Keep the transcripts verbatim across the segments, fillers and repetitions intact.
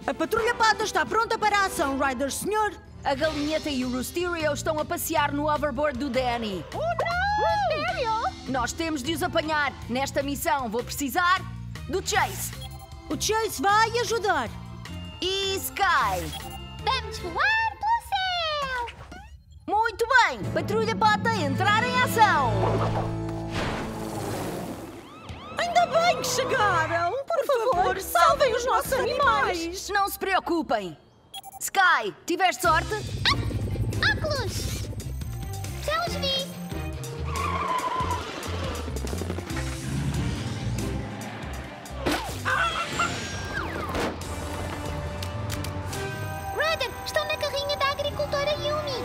A Patrulha Pata está pronta para a ação, Ryder, senhor. A Galinheta e o Roosterio estão a passear no hoverboard do Danny. Oh, não! Roosterio? Nós temos de os apanhar. Nesta missão vou precisar do Chase. O Chase vai ajudar. E Sky. Vamos voar pelo céu! Muito bem! Patrulha Pata, entrar em ação! Ainda bem que chegaram! Por favor, salvem os nossos animais! Não se preocupem! Sky, tiveste sorte? Ah, óculos! Já os vi! Ryder, estão na carrinha da agricultora Yumi!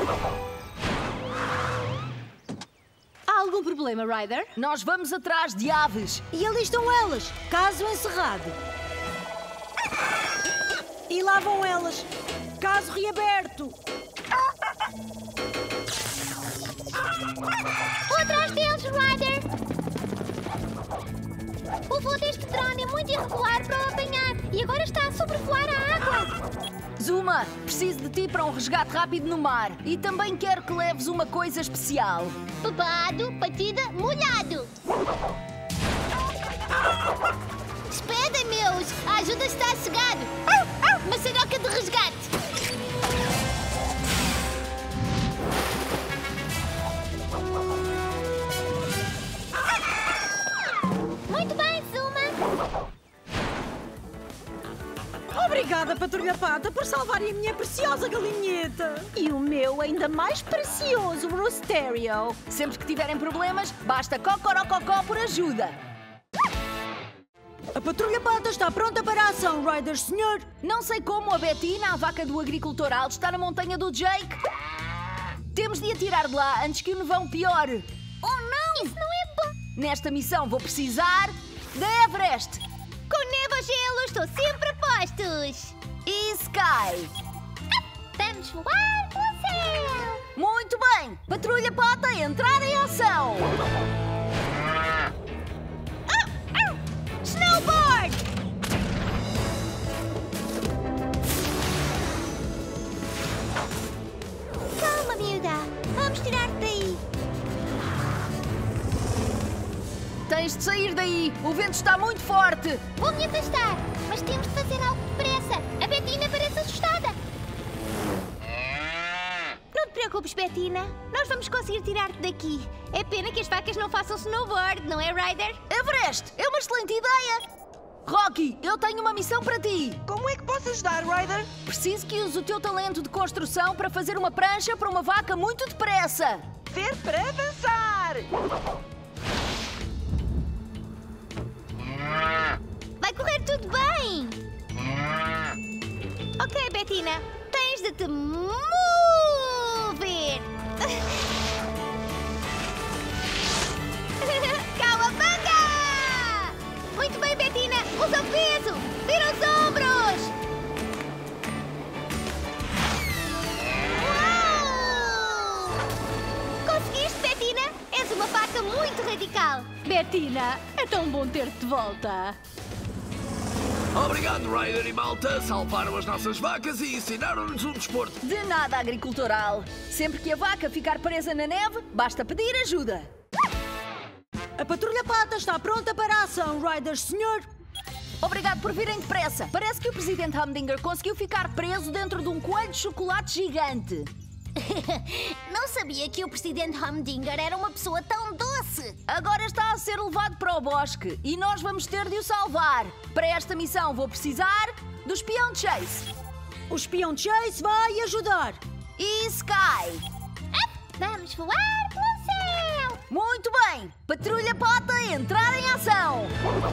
Há algum problema, Ryder? Nós vamos atrás de aves. E ali estão elas, caso encerrado. E lá vão elas, caso reaberto. Vou atrás deles, Ryder! O voo deste drone é muito irregular para o apanhar e agora está a sobrevoar a água. Zuma, preciso de ti para um resgate rápido no mar. E também quero que leves uma coisa especial. Babado, batida, molhado. Despedem, meus! A ajuda está a chegar. Maçaroca de resgate. Muito bem, Zuma. Obrigada, Patrulha Pata, por salvarem a minha preciosa galinheta. E o meu ainda mais precioso, Roosterio. Sempre que tiverem problemas, basta cocorococó por ajuda. A Patrulha Pata está pronta para a ação, Ryder, senhor. Não sei como a Bettina, a vaca do agricultor alto, está na montanha do Jake. Temos de a tirar de lá antes que o nevão piore. Oh, não! Isso não é bom. Nesta missão vou precisar da Everest. Com neve ou gelo, estou sempre a postos. E Sky. Vamos voar pelo céu. Muito bem! Patrulha Pata, entrar em ação! Snowboard! Calma, miúda. Vamos tirar-te daí. Tens de sair daí! O vento está muito forte! Vou me afastar, mas temos de fazer algo depressa. A Bettina parece assustada. Não te preocupes, Bettina. Nós vamos conseguir tirar-te daqui. É pena que as vacas não façam snowboard, não é, Ryder? Everest! É uma excelente ideia! Rocky, eu tenho uma missão para ti! Como é que posso ajudar, Ryder? Preciso que uses o teu talento de construção para fazer uma prancha para uma vaca muito depressa! Ver para avançar! Vai correr tudo bem! Ok, Bettina. Tens de te mover! Cowabunga! Muito bem, Bettina! Usa o peso! Vira os ombros! Uau! Conseguiste, Bettina? És uma vaca muito radical! Bettina, é tão bom ter-te de volta. Obrigado, Ryder e malta. Salvaram as nossas vacas e ensinaram-nos um desporto. De nada, agricultoral! Sempre que a vaca ficar presa na neve, basta pedir ajuda! A Patrulha Pata está pronta para a ação, Ryder, senhor. Obrigado por virem depressa! Parece que o Presidente Humdinger conseguiu ficar preso dentro de um coelho de chocolate gigante. Não sabia que o Presidente Humdinger era uma pessoa tão doce. Agora está a ser levado para o bosque e nós vamos ter de o salvar. Para esta missão vou precisar do espião Chase. O espião Chase vai ajudar. E Sky. Vamos voar pelo céu. Muito bem! Patrulha Pata, entrar em ação!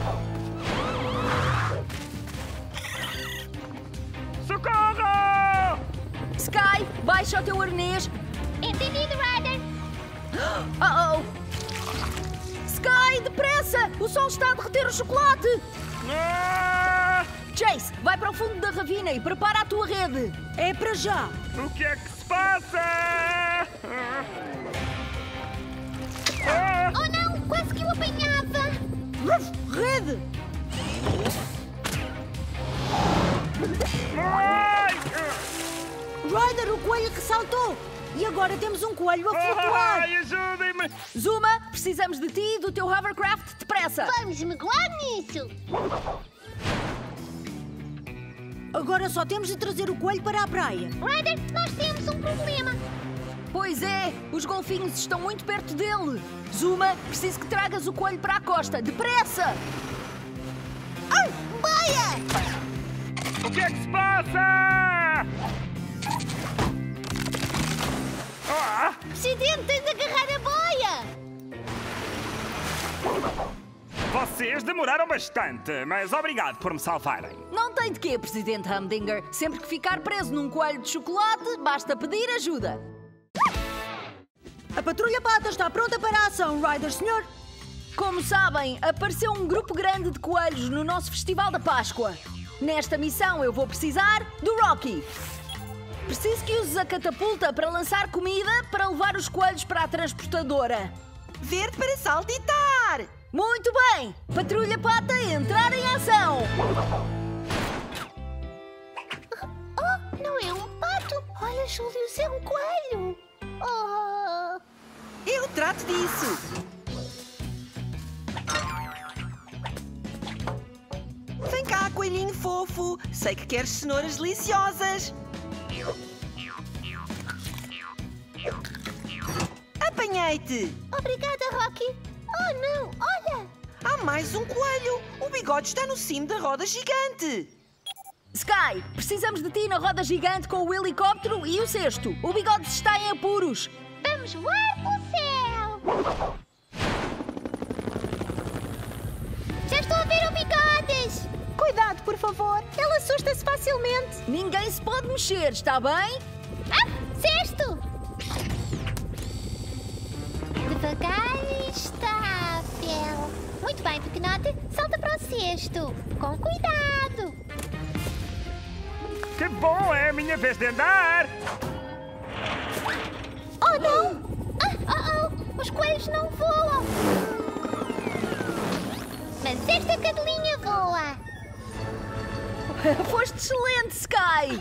Socorro! Sky, baixa o teu arnês. Entendido, Ryder. Oh, oh! Sky, depressa! O sol está a derreter o chocolate! Ah! Chase, vai para o fundo da ravina e prepara a tua rede. É para já. O que é que se passa? Ah! Oh não, quase que o apanhava. Rede! Ai! Ryder, o coelho ressaltou. E agora temos um coelho a flutuar. Ai, ajudem-me! Zuma, precisamos de ti e do teu hovercraft depressa. Vamos mergulhar nisso! Agora só temos de trazer o coelho para a praia. Ryder, nós temos um problema. Pois é, os golfinhos estão muito perto dele. Zuma, preciso que tragas o coelho para a costa. Depressa! Ai, boia! O que é que se passa? Ah! Presidente, tens de agarrar a boia! Vocês demoraram bastante, mas obrigado por me salvarem. Não tem de quê, Presidente Humdinger. Sempre que ficar preso num coelho de chocolate, basta pedir ajuda. A Patrulha Pata está pronta para a ação, Ryder, senhor. Como sabem, apareceu um grupo grande de coelhos no nosso Festival da Páscoa. Nesta missão eu vou precisar do Rocky. Preciso que uses a catapulta para lançar comida para levar os coelhos para a transportadora. Verde para saltitar! Muito bem! Patrulha Pata, entrar em ação! Oh, não é um pato! Olha, Julius, é um coelho! Oh! Eu trato disso! Vem cá, coelhinho fofo! Sei que queres cenouras deliciosas! Apanhei-te! Obrigada, Rocky! Oh, não! Olha! Há mais um coelho! O bigode está no cimo da roda gigante! Sky, precisamos de ti na roda gigante com o helicóptero e o cesto. O bigode está em apuros. Vamos voar pelo céu! Já estou a ver o Bigodes! Cuidado, por favor. Ele assusta-se facilmente. Ninguém se pode mexer, está bem? Ah! Cesto! Devagar e estável. Muito bem, pequenote. Salta para o cesto. Com cuidado. Que bom, é a minha vez de andar! Oh, não! Ah, oh, oh! Os coelhos não voam! Mas esta cadelinha voa! Foste excelente, Sky!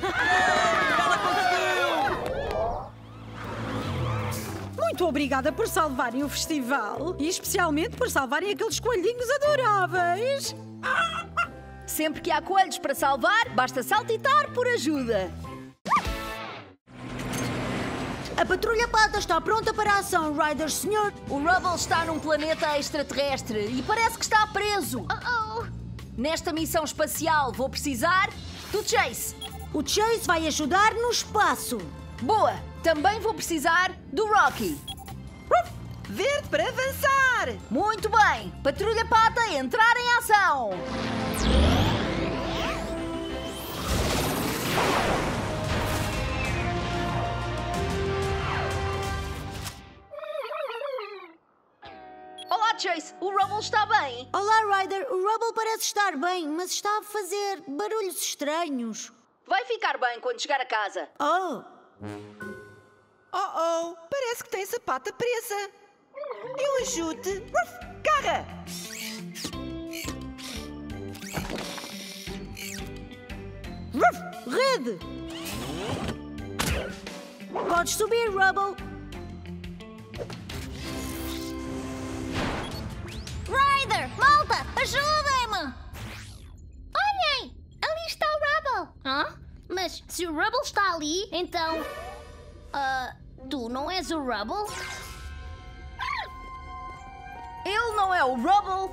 Muito obrigada por salvarem o festival e especialmente por salvarem aqueles coelhinhos adoráveis. Sempre que há coelhos para salvar, basta saltitar por ajuda. A Patrulha Pata está pronta para a ação, Ryder, senhor. O Rubble está num planeta extraterrestre e parece que está preso. Oh, oh! Nesta missão espacial vou precisar do Chase. O Chase vai ajudar no espaço. Boa! Também vou precisar do Rocky. Verde para avançar! Muito bem! Patrulha Pata, entrar em ação! Olá, Chase! O Rubble está bem? Olá, Ryder. O Rubble parece estar bem, mas está a fazer barulhos estranhos. Vai ficar bem quando chegar a casa. Oh! Oh, oh! Parece que tens a pata presa! Eu ajudo-te! Uf, garra! Ruff, rede! Podes subir, Rubble. Ryder! Malta! Ajudem-me! Olhem! Ali está o Rubble! Hã? Mas se o Rubble está ali, então... Ah, tu não és o Rubble? Ele não é o Rubble.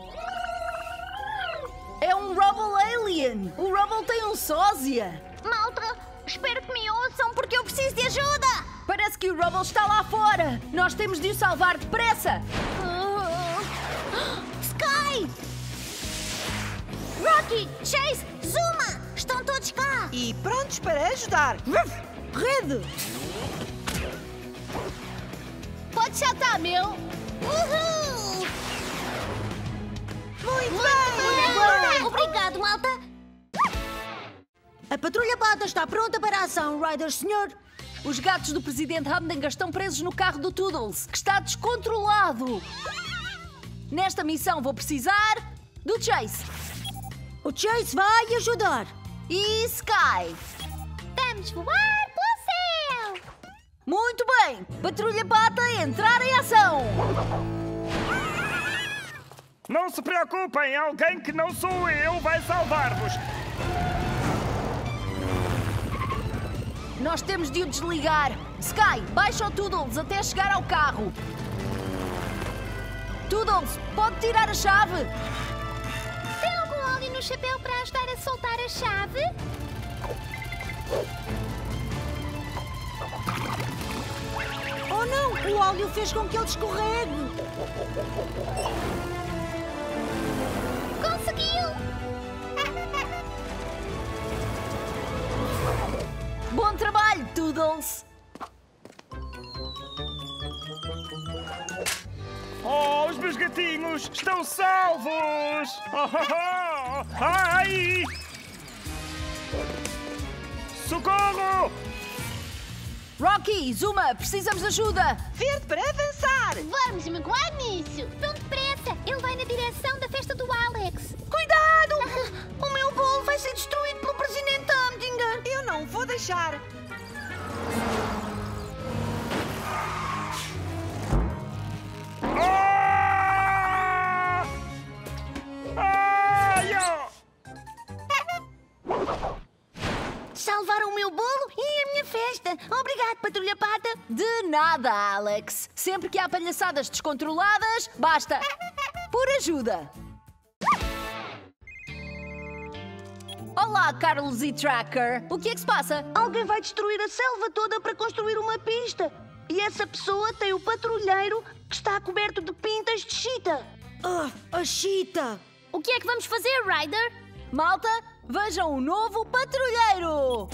É um Rubble Alien. O Rubble tem um sósia. Malta, espero que me ouçam porque eu preciso de ajuda! Parece que o Rubble está lá fora. Nós temos de o salvar depressa. Ah, Sky! Rocky, Chase, Zuma! Estão todos cá! E prontos para ajudar! Ruff, rede! Pode saltar, meu! Uhul! Muito Muito bem! bem! Obrigado, malta! A Patrulha Pata está pronta para a ação, Ryder, senhor. Os gatos do Presidente Humdinger estão presos no carro do Toodles, que está descontrolado. Nesta missão vou precisar do Chase. O Chase vai ajudar. e Sky. Vamos voar pelo céu! Muito bem! Patrulha Pata, entrar em ação! Não se preocupem, alguém que não sou eu vai salvar-vos. Nós temos de o desligar. Sky, baixa o Toodles até chegar ao carro. Toodles, pode tirar a chave? Tem algum óleo no chapéu para ajudar a soltar a chave? Oh não! O óleo fez com que ele escorregue! Conseguiu! Bom trabalho, Toodles! Oh, os meus gatinhos estão salvos! Oh, oh, oh. Ai! Socorro! Rocky, Zuma, precisamos de ajuda! Verde para avançar! Vamos magoar nisso! Tão depressa! Ele vai na direção da festa do Alex! Cuidado! O meu bolo vai ser destruído pelo Presidente Humdinger! Eu não vou deixar! Ah! Ai, oh! Salvaram o meu bolo e a minha festa! Obrigado, Patrulha Pata! De nada, Alex! Sempre que há palhaçadas descontroladas, basta por ajuda! Olá, Carlos e Tracker! O que é que se passa? Alguém vai destruir a selva toda para construir uma pista. E essa pessoa tem o patrulheiro que está coberto de pintas de chita. Ah, a chita! O que é que vamos fazer, Ryder? Malta, vejam o novo patrulheiro!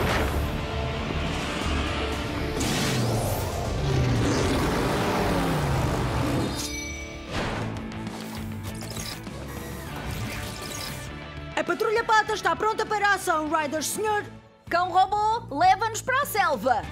A Patrulha Pata está pronta para a ação, Ryder, senhor! Cão robô, leva-nos para a selva!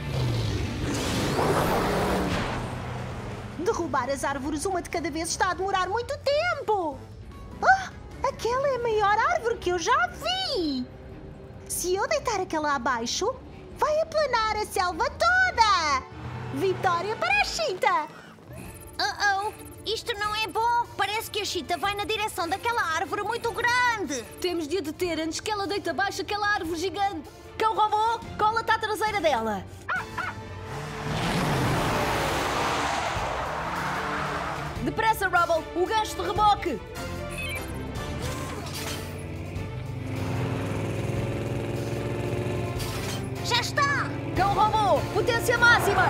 Derrubar as árvores uma de cada vez está a demorar muito tempo! Ah, aquela é a maior árvore que eu já vi! Se eu deitar aquela abaixo, vai aplanar a selva toda! Vitória para a Chita! Uh-oh! Isto não é bom! Parece que a Chita vai na direção daquela árvore muito grande! Temos de a deter antes que ela deite abaixo aquela árvore gigante! Cão robô, cola-te à traseira dela! Depressa, Rubble! O gancho de reboque! Já está! Cão robô, potência máxima!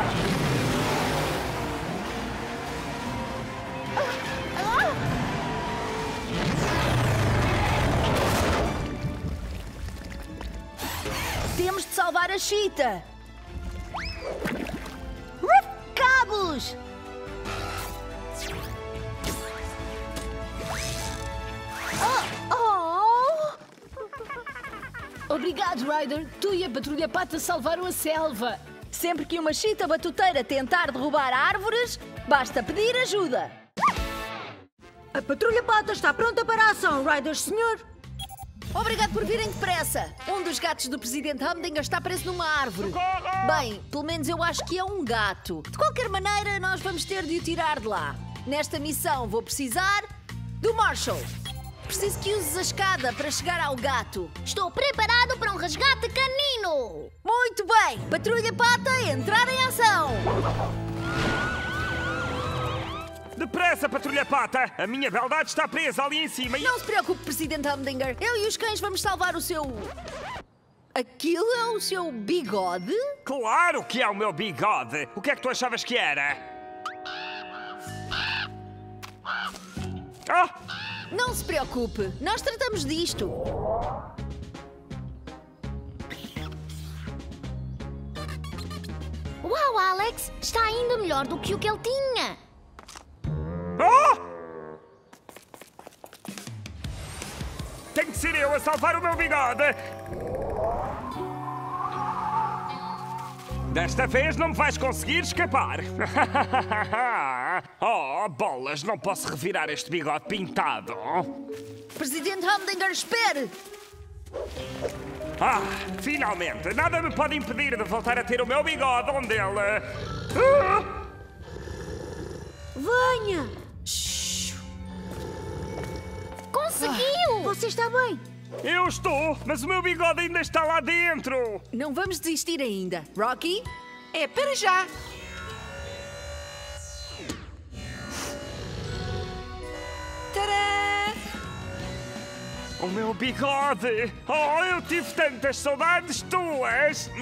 Temos de salvar a Chita! Cabos! Oh! Obrigado, Ryder. Tu e a Patrulha Pata salvaram a selva. Sempre que uma chita batuteira tentar derrubar árvores, basta pedir ajuda. A Patrulha Pata está pronta para a ação, Ryder, senhor! Obrigado por virem depressa. Um dos gatos do Presidente Humdinger está preso numa árvore. Socorro! Bem, pelo menos eu acho que é um gato. De qualquer maneira, nós vamos ter de o tirar de lá. Nesta missão vou precisar do Marshall. Preciso que uses a escada para chegar ao gato. Estou preparado para um resgate canino! Muito bem! Patrulha Pata, entrar em ação! Depressa, Patrulha Pata! A minha beldade está presa ali em cima e... Não se preocupe, Presidente Humdinger. Eu e os cães vamos salvar o seu... Aquilo é o seu bigode? Claro que é o meu bigode! O que é que tu achavas que era? Ah! Não se preocupe, nós tratamos disto. Uau, Alex! Está ainda melhor do que o que ele tinha! Ah! Tem que ser eu a salvar o meu bigode! Desta vez não me vais conseguir escapar! Oh, bolas, não posso revirar este bigode pintado! Presidente Humdinger, espere! Ah, finalmente! Nada me pode impedir de voltar a ter o meu bigode onde ele... Ah! Venha! Conseguiu! Você está bem? Eu estou, mas o meu bigode ainda está lá dentro! Não vamos desistir ainda. Rocky? É para já. Tadã! O meu bigode! Oh, eu tive tantas saudades tuas!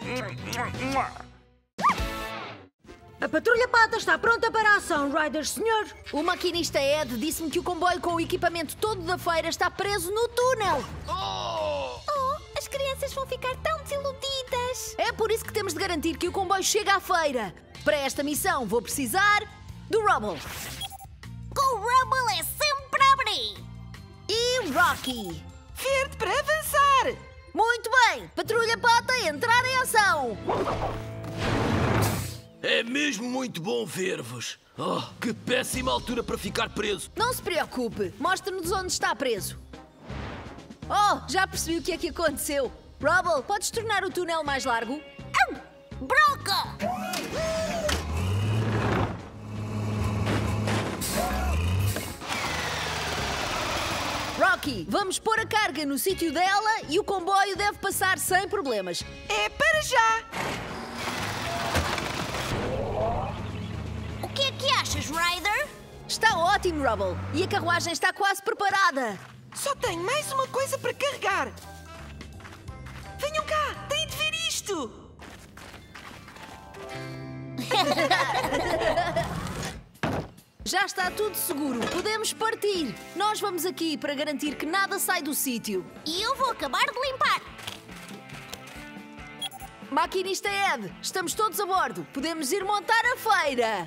A Patrulha Pata está pronta para a ação, Riders, senhor. O maquinista Ed disse-me que o comboio com o equipamento todo da feira está preso no túnel. Oh! Oh, as crianças vão ficar tão desiludidas. É por isso que temos de garantir que o comboio chega à feira. Para esta missão vou precisar do Rubble. Com o Rubble é sempre abrir. E Rocky. Verde para avançar. Muito bem. Patrulha Pata, entrar em ação. É mesmo muito bom ver-vos. Oh, que péssima altura para ficar preso. Não se preocupe. Mostre-nos onde está preso. Oh, já percebi o que é que aconteceu. Rubble, podes tornar o túnel mais largo? Broca! Rocky, vamos pôr a carga no sítio dela e o comboio deve passar sem problemas. É para já. O que é que achas, Ryder? Está ótimo, Rubble. E a carruagem está quase preparada. Só tenho mais uma coisa para carregar. Venham cá, têm de ver isto. Já está tudo seguro. Podemos partir. Nós vamos aqui para garantir que nada sai do sítio. E eu vou acabar de limpar. Maquinista Ed, estamos todos a bordo. Podemos ir montar a feira.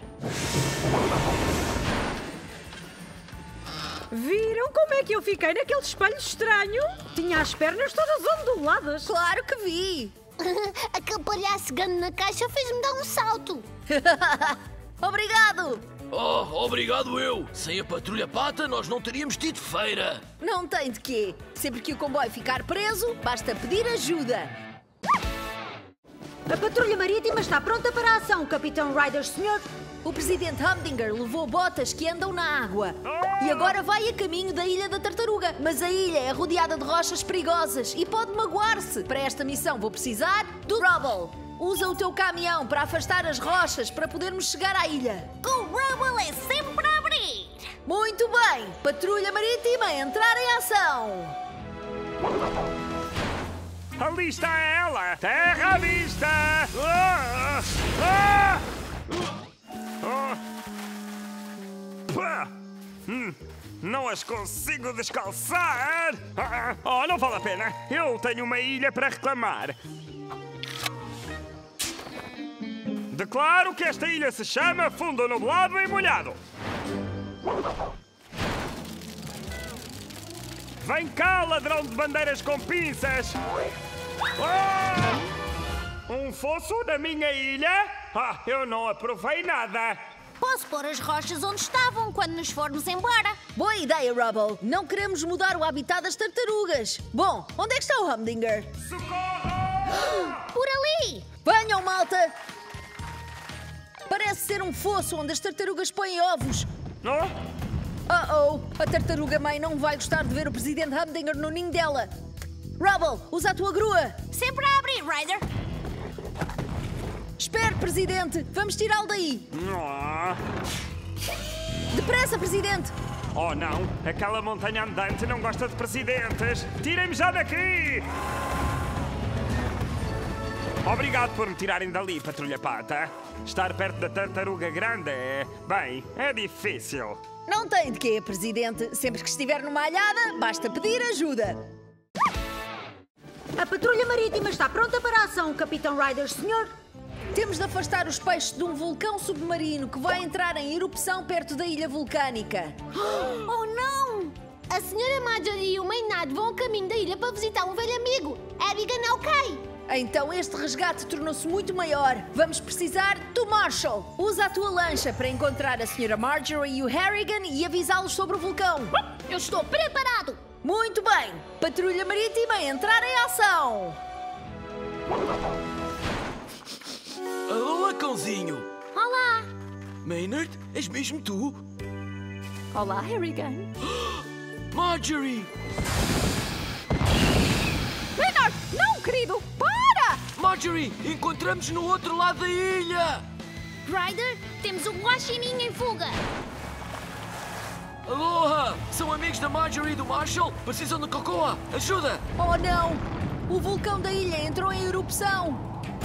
Viram como é que eu fiquei naquele espelho estranho? Tinha as pernas todas onduladas. Claro que vi. Aquele palhaço grande na caixa fez-me dar um salto. Obrigado. Oh, obrigado eu. Sem a Patrulha Pata, nós não teríamos tido feira. Não tem de quê. Sempre que o comboio ficar preso, basta pedir ajuda. A Patrulha Marítima está pronta para a ação, Capitão Riders, senhor. O Presidente Humdinger levou botas que andam na água. E agora vai a caminho da Ilha da Tartaruga. Mas a ilha é rodeada de rochas perigosas e pode magoar-se. Para esta missão vou precisar do Rubble. Usa o teu caminhão para afastar as rochas para podermos chegar à ilha. Com o Rubble é sempre abrir. Muito bem. Patrulha Marítima, entrar em ação. Ali está ela! Terra à vista! Ah! Ah! Ah! Pá! Hum, não as consigo descalçar! Ah! Oh, não vale a pena! Eu tenho uma ilha para reclamar! Declaro que esta ilha se chama Fundo Nublado e Molhado! Vem cá, ladrão de bandeiras com pinças! Ah! Um fosso na minha ilha? Ah, eu não aprovei nada! Posso pôr as rochas onde estavam quando nos formos embora. Boa ideia, Rubble. Não queremos mudar o habitat das tartarugas. Bom, onde é que está o Humdinger? Socorro! Por ali! Venham, malta! Parece ser um fosso onde as tartarugas põem ovos. Oh? Oh-oh! A tartaruga-mãe não vai gostar de ver o Presidente Humdinger no ninho dela. Rubble, usa a tua grua. Sempre a abrir, Ryder. Espere, Presidente. Vamos tirá-lo daí. Oh. Depressa, Presidente. Oh, não! Aquela montanha andante não gosta de presidentes! Tirem-me já daqui! Obrigado por me tirarem dali, Patrulha Pata. Estar perto da tartaruga grande é... bem, é difícil. Não tem de quê, Presidente. Sempre que estiver numa alhada, basta pedir ajuda. A Patrulha Marítima está pronta para a ação, Capitão Riders, senhor. Temos de afastar os peixes de um vulcão submarino que vai entrar em erupção perto da ilha vulcânica. Oh, não! A senhora Marjorie e o Maynard vão a caminho da ilha para visitar um velho amigo, Abigail Kay. Então este resgate tornou-se muito maior. Vamos precisar do Marshall. Usa a tua lancha para encontrar a senhora Marjorie e o Harrigan e avisá-los sobre o vulcão. Eu estou preparado! Muito bem! Patrulha Marítima, entrar em ação! Alô, cãozinho! Olá! Maynard, és mesmo tu? Olá, Harrigan. Marjorie! Maynard, não, querido! Para! Marjorie, encontramos no outro lado da ilha! Ryder, temos um guaxinim em fuga! Aloha! São amigos da Marjorie e do Marshall? Precisam de cocoa! Ajuda! Oh, não! O vulcão da ilha entrou em erupção!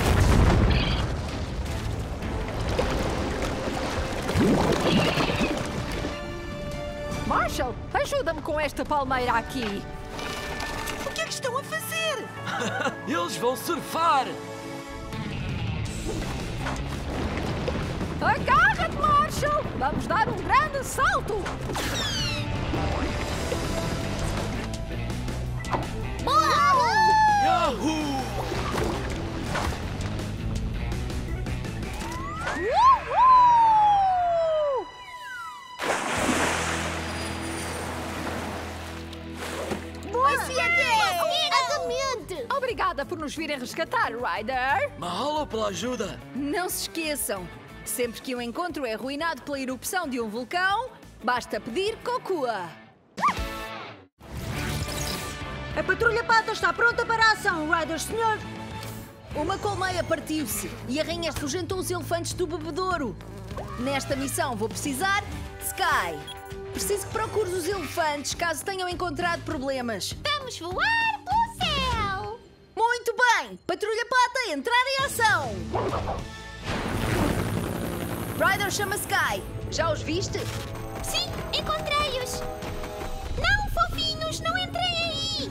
Marshall, ajuda-me com esta palmeira aqui! O que é que estão a fazer? Eles vão surfar! Agarra-te, Marshall! Vamos dar um grande salto! Yahoo! Uhul! Assim é que é! Exatamente! Obrigada por nos virem resgatar, Ryder! Mahalo pela ajuda! Não se esqueçam, sempre que um encontro é arruinado pela erupção de um vulcão, basta pedir cocoa. A Patrulha Pata está pronta para a ação, Ryder, senhor. Uma colmeia partiu-se e a rainha afugentou os elefantes do bebedouro. Nesta missão vou precisar de Sky. Preciso que procures os elefantes caso tenham encontrado problemas. Vamos voar pelo céu! Muito bem! Patrulha Pata, entrar em ação! Ryder chama Sky. Já os viste? Sim, encontrei-os! Não, fofinhos, não entrem aí!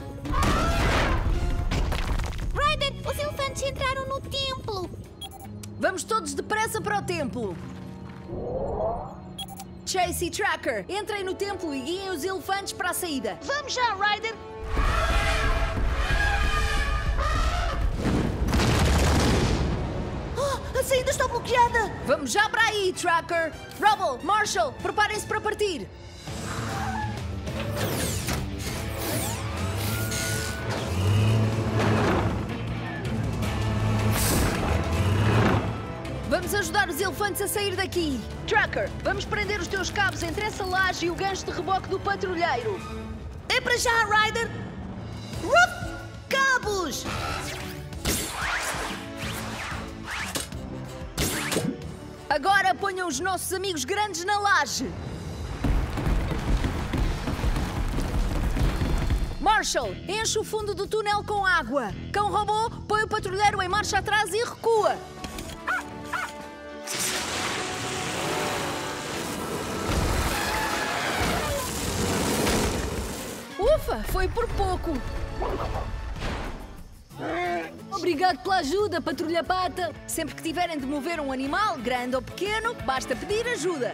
Ryder, os elefantes entraram no templo! Vamos todos depressa para o templo. Chase e Tracker, entrem no templo e guiem os elefantes para a saída. Vamos já, Ryder! Oh, a saída está bloqueada! Vamos já para aí, Tracker. Rubble, Marshall, preparem-se para partir. Vamos ajudar os elefantes a sair daqui. Tracker, vamos prender os teus cabos entre essa laje e o gancho de reboque do patrulheiro. É para já, Ryder! Ruff! Cabos! Agora ponham os nossos amigos grandes na laje. Marshall, enche o fundo do túnel com água. Cão robô, põe o patrulheiro em marcha atrás e recua. Ufa, foi por pouco. Obrigado pela ajuda, Patrulha Pata. Sempre que tiverem de mover um animal, grande ou pequeno, basta pedir ajuda.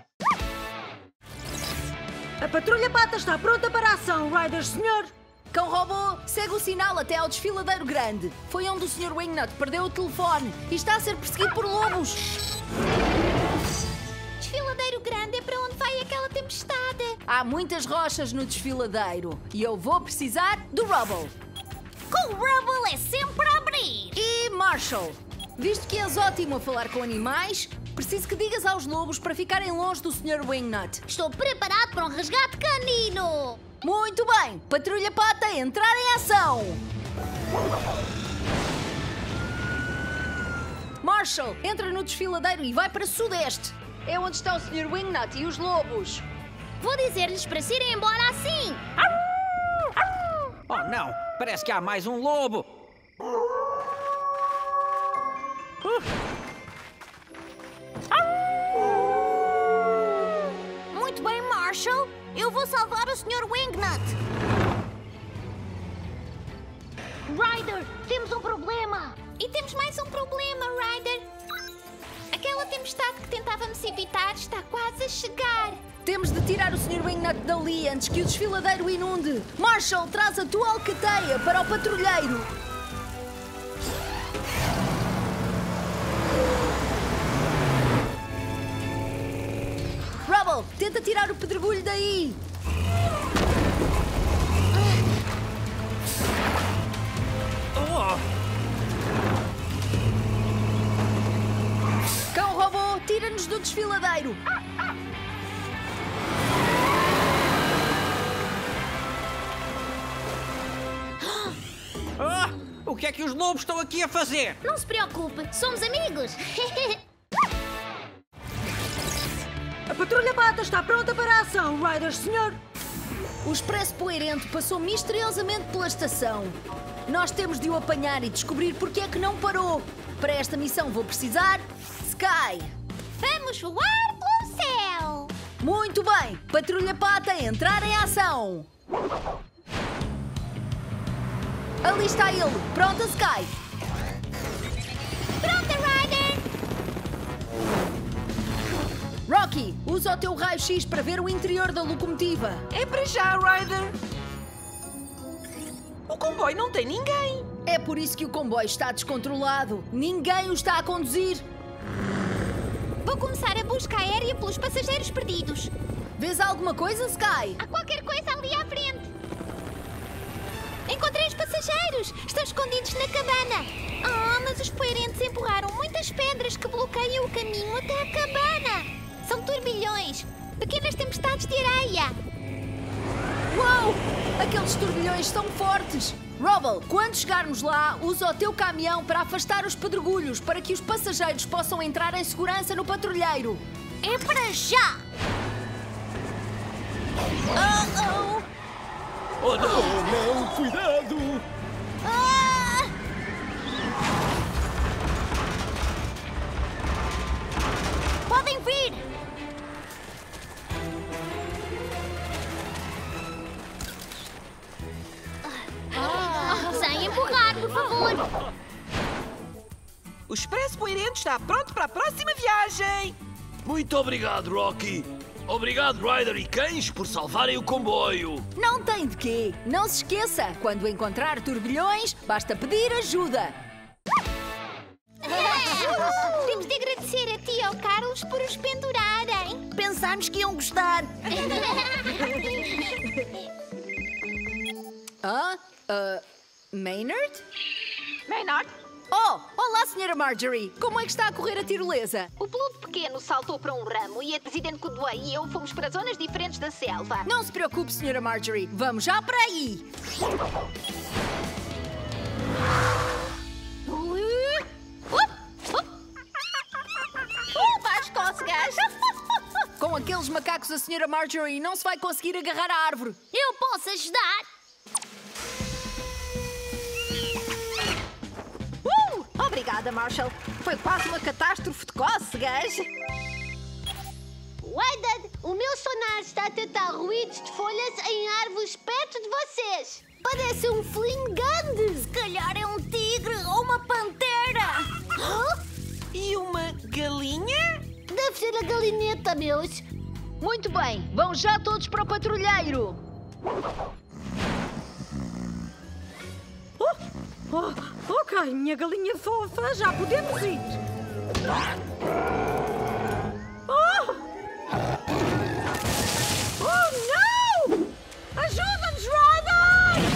A Patrulha Pata está pronta para a ação, Ryder, senhor. Cão robô, segue o sinal até ao desfiladeiro grande. Foi onde o senhor Wingnut perdeu o telefone e está a ser perseguido por lobos. Desfiladeiro grande é para onde vai aquela tempestade. Há muitas rochas no desfiladeiro e eu vou precisar do Rubble. Com o Rubble é sempre a abrir. E Marshall, visto que és ótimo a falar com animais, preciso que digas aos lobos para ficarem longe do senhor Wingnut. Estou preparado para um resgate canino. Muito bem! Patrulha Pata, entrar em ação! Marshall, entra no desfiladeiro e vai para sudeste. É onde está o senhor Wingnut e os lobos. Vou dizer-lhes para se irem embora assim. Oh, não! Parece que há mais um lobo! Muito bem, Marshall. Eu vou salvar o senhor Wingnut. Ryder, temos um problema. E temos mais um problema, Ryder. Aquela tempestade que tentávamos evitar está quase a chegar. Temos de tirar o senhor Wingnut dali antes que o desfiladeiro inunde. Marshall, traz a tua alcateia para o patrulheiro. Rubble, tenta tirar o pedregulho daí. Saímos do desfiladeiro. Oh, o que é que os lobos estão aqui a fazer? Não se preocupe, somos amigos. A Patrulha Pata está pronta para a ação, Riders, senhor. O Expresso Poeirento passou misteriosamente pela estação. Nós temos de o apanhar e descobrir porque é que não parou. Para esta missão vou precisar... Sky! Vamos voar pelo céu! Muito bem! Patrulha Pata, entrar em ação! Ali está ele! Pronta, Sky! Pronta, Ryder! Rocky, usa o teu raio-x para ver o interior da locomotiva. É para já, Ryder. O comboio não tem ninguém. É por isso que o comboio está descontrolado. Ninguém o está a conduzir. Vou começar a busca aérea pelos passageiros perdidos. Vês alguma coisa, Sky? Há qualquer coisa ali à frente. Encontrei os passageiros. Estão escondidos na cabana. Ah, mas os poeirentes empurraram muitas pedras que bloqueiam o caminho até à cabana. São turbilhões. Pequenas tempestades de areia. Uau! Aqueles turbilhões são fortes. Rubble, quando chegarmos lá, usa o teu caminhão para afastar os pedregulhos para que os passageiros possam entrar em segurança no patrulheiro. É para já! Oh, oh! Oh não, não, cuidado! Ah! Podem vir! Ah, sem empurrar, por favor! O Expresso Poeirento está pronto para a próxima viagem. Muito obrigado, Rocky. Obrigado, Ryder e Cães, por salvarem o comboio. Não tem de quê. Não se esqueça, quando encontrar turbilhões, basta pedir ajuda. Temos de agradecer a ti e ao Carlos por os pendurarem. Pensámos que iam gostar. Ah? Uh, Maynard? Maynard? Oh, olá, senhora Marjorie. Como é que está a correr a tirolesa? O peludo pequeno saltou para um ramo e a Presidente Goodway e eu fomos para zonas diferentes da selva. Não se preocupe, senhora Marjorie. Vamos já para aí. Uh, mais cócegas! Com aqueles macacos, a senhora Marjorie não se vai conseguir agarrar à árvore. Eu posso ajudar! Uh, obrigada, Marshall. Foi quase uma catástrofe de cócegas. Ryder, o meu sonar está a detectar ruídos de folhas em árvores perto de vocês. Parece um felinho grande. Se calhar é um tigre ou uma pantera. Hã? E uma galinha? Deve ser a galinheta, meus. Muito bem, vão já todos para o patrulheiro. Oh, oh, ok, minha galinha fofa, já podemos ir. Oh! Oh, não! Ajuda-nos, Ryder!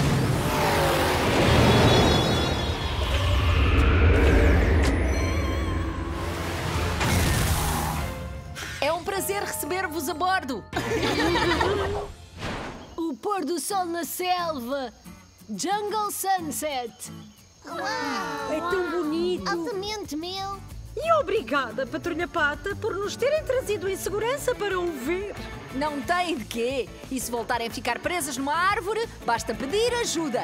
É um prazer receber-vos a bordo. O pôr do sol na selva. Jungle Sunset. Uau! É tão bonito. Altamente, meu. E obrigada, Patrulha Pata, por nos terem trazido em segurança para o ver. Não tem de quê. E se voltarem a ficar presas numa árvore, basta pedir ajuda.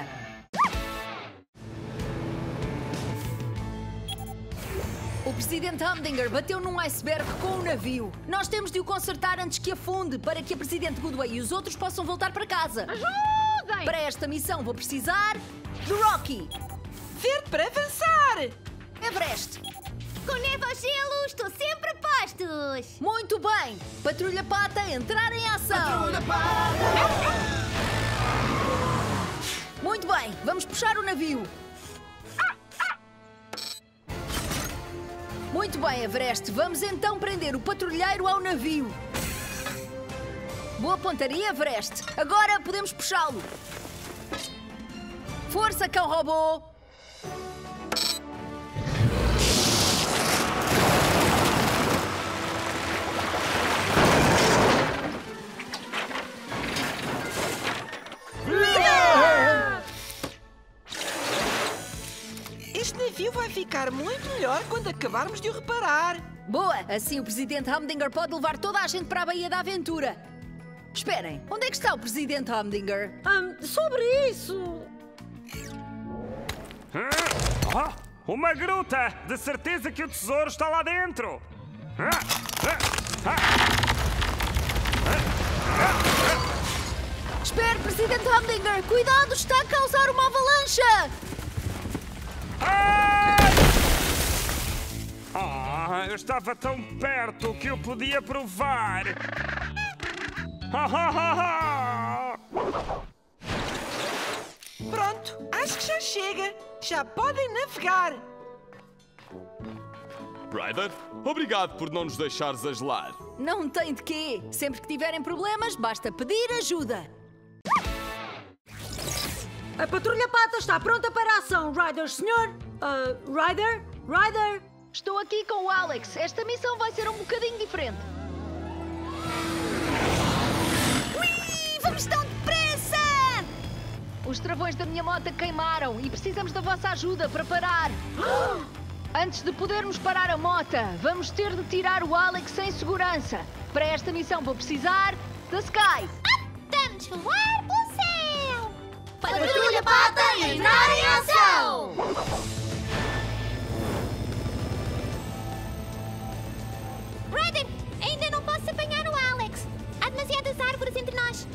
O Presidente Humdinger bateu num iceberg com um navio. Nós temos de o consertar antes que afunde, para que a Presidente Goodway e os outros possam voltar para casa. Ajudem! Para esta missão vou precisar de Rocky. Verde para avançar. Everest. Com neve ao gelo, estou sempre a postos. Muito bem. Patrulha Pata, entrar em ação. Patrulha Pata. Muito bem, vamos puxar o navio. Muito bem, Everest. Vamos então prender o patrulheiro ao navio. Boa pontaria, Everest. Agora podemos puxá-lo. Força, cão robô. Este navio vai ficar muito melhor quando acabarmos de o reparar. Boa! Assim o Presidente Humdinger pode levar toda a gente para a Baía da Aventura. Esperem, onde é que está o Presidente Humdinger? Hum, sobre isso... Ah, oh, uma gruta! De certeza que o tesouro está lá dentro! Ah, ah, ah. Espere, Presidente Humdinger! Cuidado, está a causar uma avalanche! Ai! Ah, eu estava tão perto que eu podia provar! Ah, ah, ah, ah. Pronto, acho que já chega. Já podem navegar. Ryder, obrigado por não nos deixares a gelar. Não tem de quê. Sempre que tiverem problemas, basta pedir ajuda. A Patrulha Pata está pronta para a ação, Ryder, senhor. Uh, Ryder? Ryder? Estou aqui com o Alex. Esta missão vai ser um bocadinho diferente. Ui, vamos tão depressa! Os travões da minha moto queimaram e precisamos da vossa ajuda para parar. Antes de podermos parar a moto, vamos ter de tirar o Alex em segurança. Para esta missão vou precisar da Sky. Vamos voar pelo céu! Patrulha Pata, entrar em ação! Ryder, ainda não posso apanhar o Alex. Há demasiadas árvores entre nós.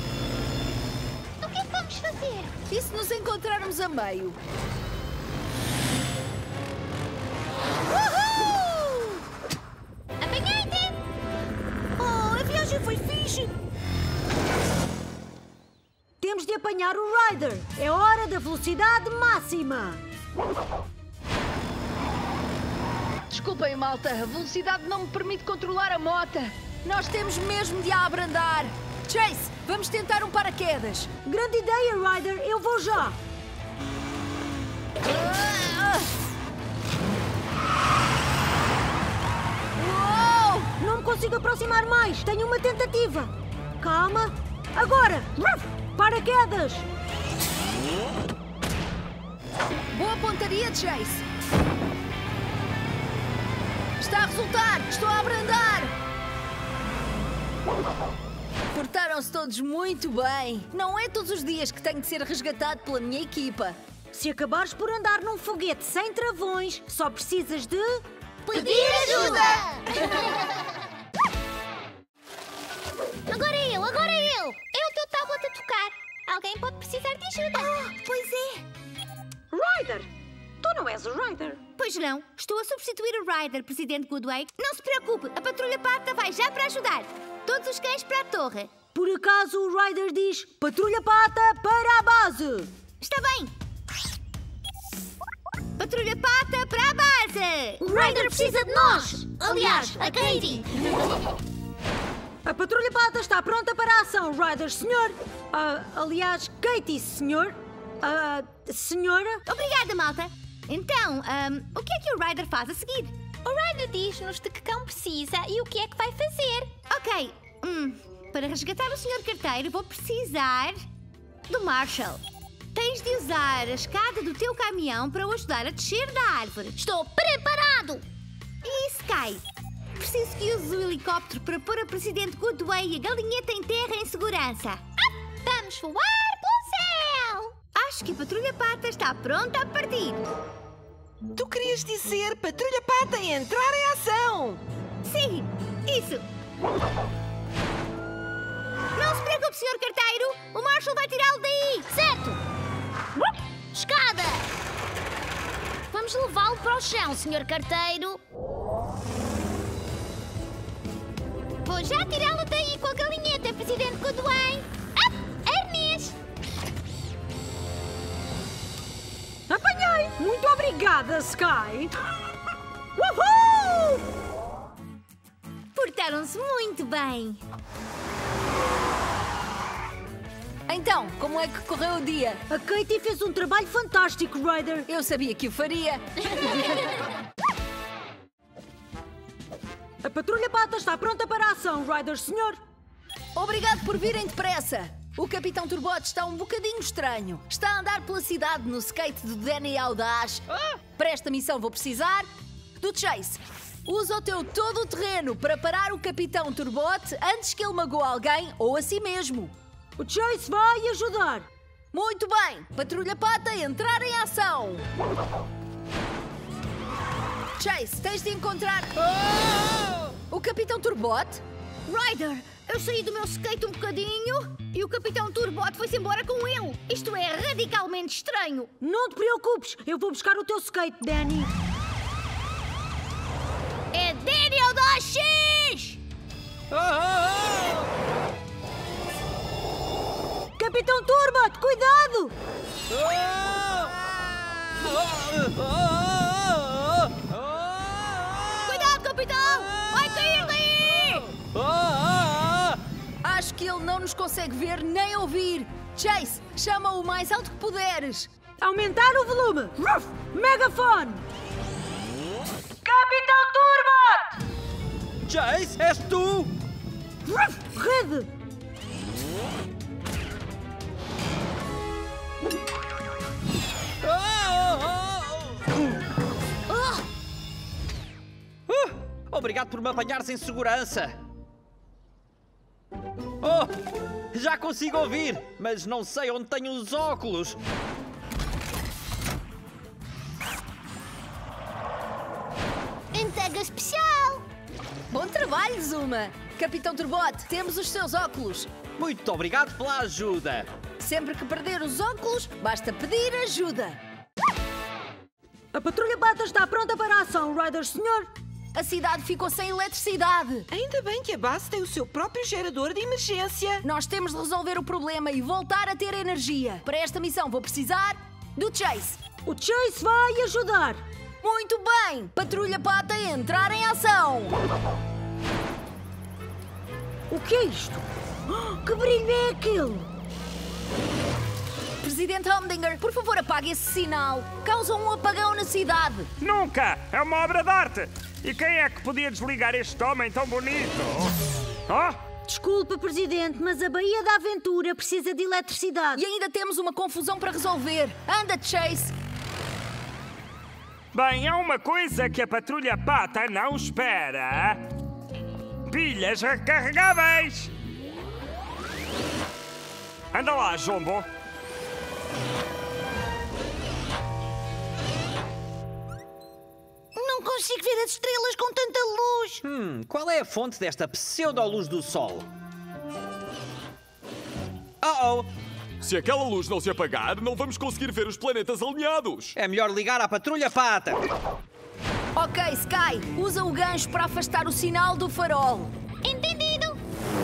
O que é que vamos fazer? E se nos encontrarmos a meio? Uhul! Apanhei-te! Oh, a viagem foi fixe! Temos de apanhar o Ryder. É hora da velocidade máxima. Desculpem, malta. A velocidade não me permite controlar a moto. Nós temos mesmo de a abrandar. Chase, vamos tentar um paraquedas. Grande ideia, Ryder. Eu vou já. Uou! Não me consigo aproximar mais. Tenho uma tentativa. Calma. Agora. Paraquedas. Boa pontaria, Chase. Está a resultar. Estou a abrandar. Portaram-se todos muito bem. Não é todos os dias que tenho de ser resgatado pela minha equipa. Se acabares por andar num foguete sem travões, só precisas de... Pedir ajuda! Agora eu, agora eu! É o teu tablet a tocar. Alguém pode precisar de ajuda. Ah, pois é. Ryder! Tu não és o Ryder. Pois não. Estou a substituir o Ryder, Presidente Goodway. Não se preocupe, a Patrulha Pata vai já para ajudar. Todos os cães para a torre. Por acaso o Ryder diz Patrulha Pata para a base. Está bem. Patrulha Pata para a base. O Ryder precisa de nós. Aliás, a Katie. A Patrulha Pata está pronta para a ação, Ryder, senhor. Uh, aliás, Katie, senhor. Uh, senhora. Obrigada, malta. Então, um, o que é que o Ryder faz a seguir? O Ryder diz-nos de que cão precisa e o que é que vai fazer. Ok. Hum, para resgatar o senhor Carteiro, vou precisar do Marshall. Tens de usar a escada do teu caminhão para o ajudar a descer da árvore. Estou preparado! E Sky? Preciso que uses o helicóptero para pôr a Presidente Goodway e a galinheta em terra em segurança. Ah, vamos voar pelo céu! Acho que a Patrulha Pata está pronta a partir. Tu querias dizer Patrulha Pata entrar em ação? Sim, isso. Não se preocupe, senhor Carteiro. O Marshall vai tirá-lo daí. Certo! Escada! Vamos levá-lo para o chão, senhor Carteiro. Vou já tirá-lo daí com a galinheta, Presidente Goodway. Ah, arnês! Apanhei! Muito obrigada, Sky! Uhul! Portaram-se muito bem. Então, como é que correu o dia? A Katie fez um trabalho fantástico, Ryder. Eu sabia que o faria. A Patrulha Pata está pronta para a ação, Ryder, senhor. Obrigado por virem depressa. O Capitão Turbot está um bocadinho estranho. Está a andar pela cidade no skate do Danny Audaz. Para esta missão vou precisar do Chase. Usa o teu todo o terreno para parar o Capitão Turbot antes que ele magoe alguém ou a si mesmo. O Chase vai ajudar. Muito bem. Patrulha Pata, entrar em ação. Chase, tens de encontrar... O Capitão Turbot? Ryder, eu saí do meu skate um bocadinho e o Capitão Turbot foi-se embora com ele. Isto é radicalmente estranho. Não te preocupes, eu vou buscar o teu skate, Danny. É Danny Audaz X! Capitão Turbot, cuidado! Cuidado, Capitão! Vai cair daí! Acho que ele não nos consegue ver nem ouvir. Chase, chama-o o mais alto que puderes. Aumentar o volume. Ruff! Megafone! Capitão Turbot! Chase, és tu? Ruff! Rede! Uh, obrigado por me apanhares em segurança. Oh, já consigo ouvir, mas não sei onde tenho os óculos. Entrega especial! Bom trabalho, Zuma. Capitão Turbot, temos os seus óculos. Muito obrigado pela ajuda. Sempre que perder os óculos, basta pedir ajuda. A Patrulha Pata está pronta para a ação, Ryder senhor. A cidade ficou sem eletricidade. Ainda bem que a base tem o seu próprio gerador de emergência. Nós temos de resolver o problema e voltar a ter energia. Para esta missão vou precisar do Chase. O Chase vai ajudar. Muito bem. Patrulha Pata, entrar em ação. O que é isto? Que brilho é aquele? Presidente Humdinger, por favor apague esse sinal. Causa um apagão na cidade. Nunca! É uma obra de arte! E quem é que podia desligar este homem tão bonito? Oh? Desculpe, Presidente, mas a Baía da Aventura precisa de eletricidade. E ainda temos uma confusão para resolver. Anda, Chase. Bem, há uma coisa que a Patrulha Pata não espera. Pilhas recarregáveis! Anda lá, Jumbo. Não consigo ver as estrelas com tanta luz. Hum, qual é a fonte desta pseudo-luz do sol? Oh, oh! Se aquela luz não se apagar, não vamos conseguir ver os planetas alinhados. É melhor ligar à Patrulha Pata. Ok, Sky. Usa o gancho para afastar o sinal do farol. Entendido!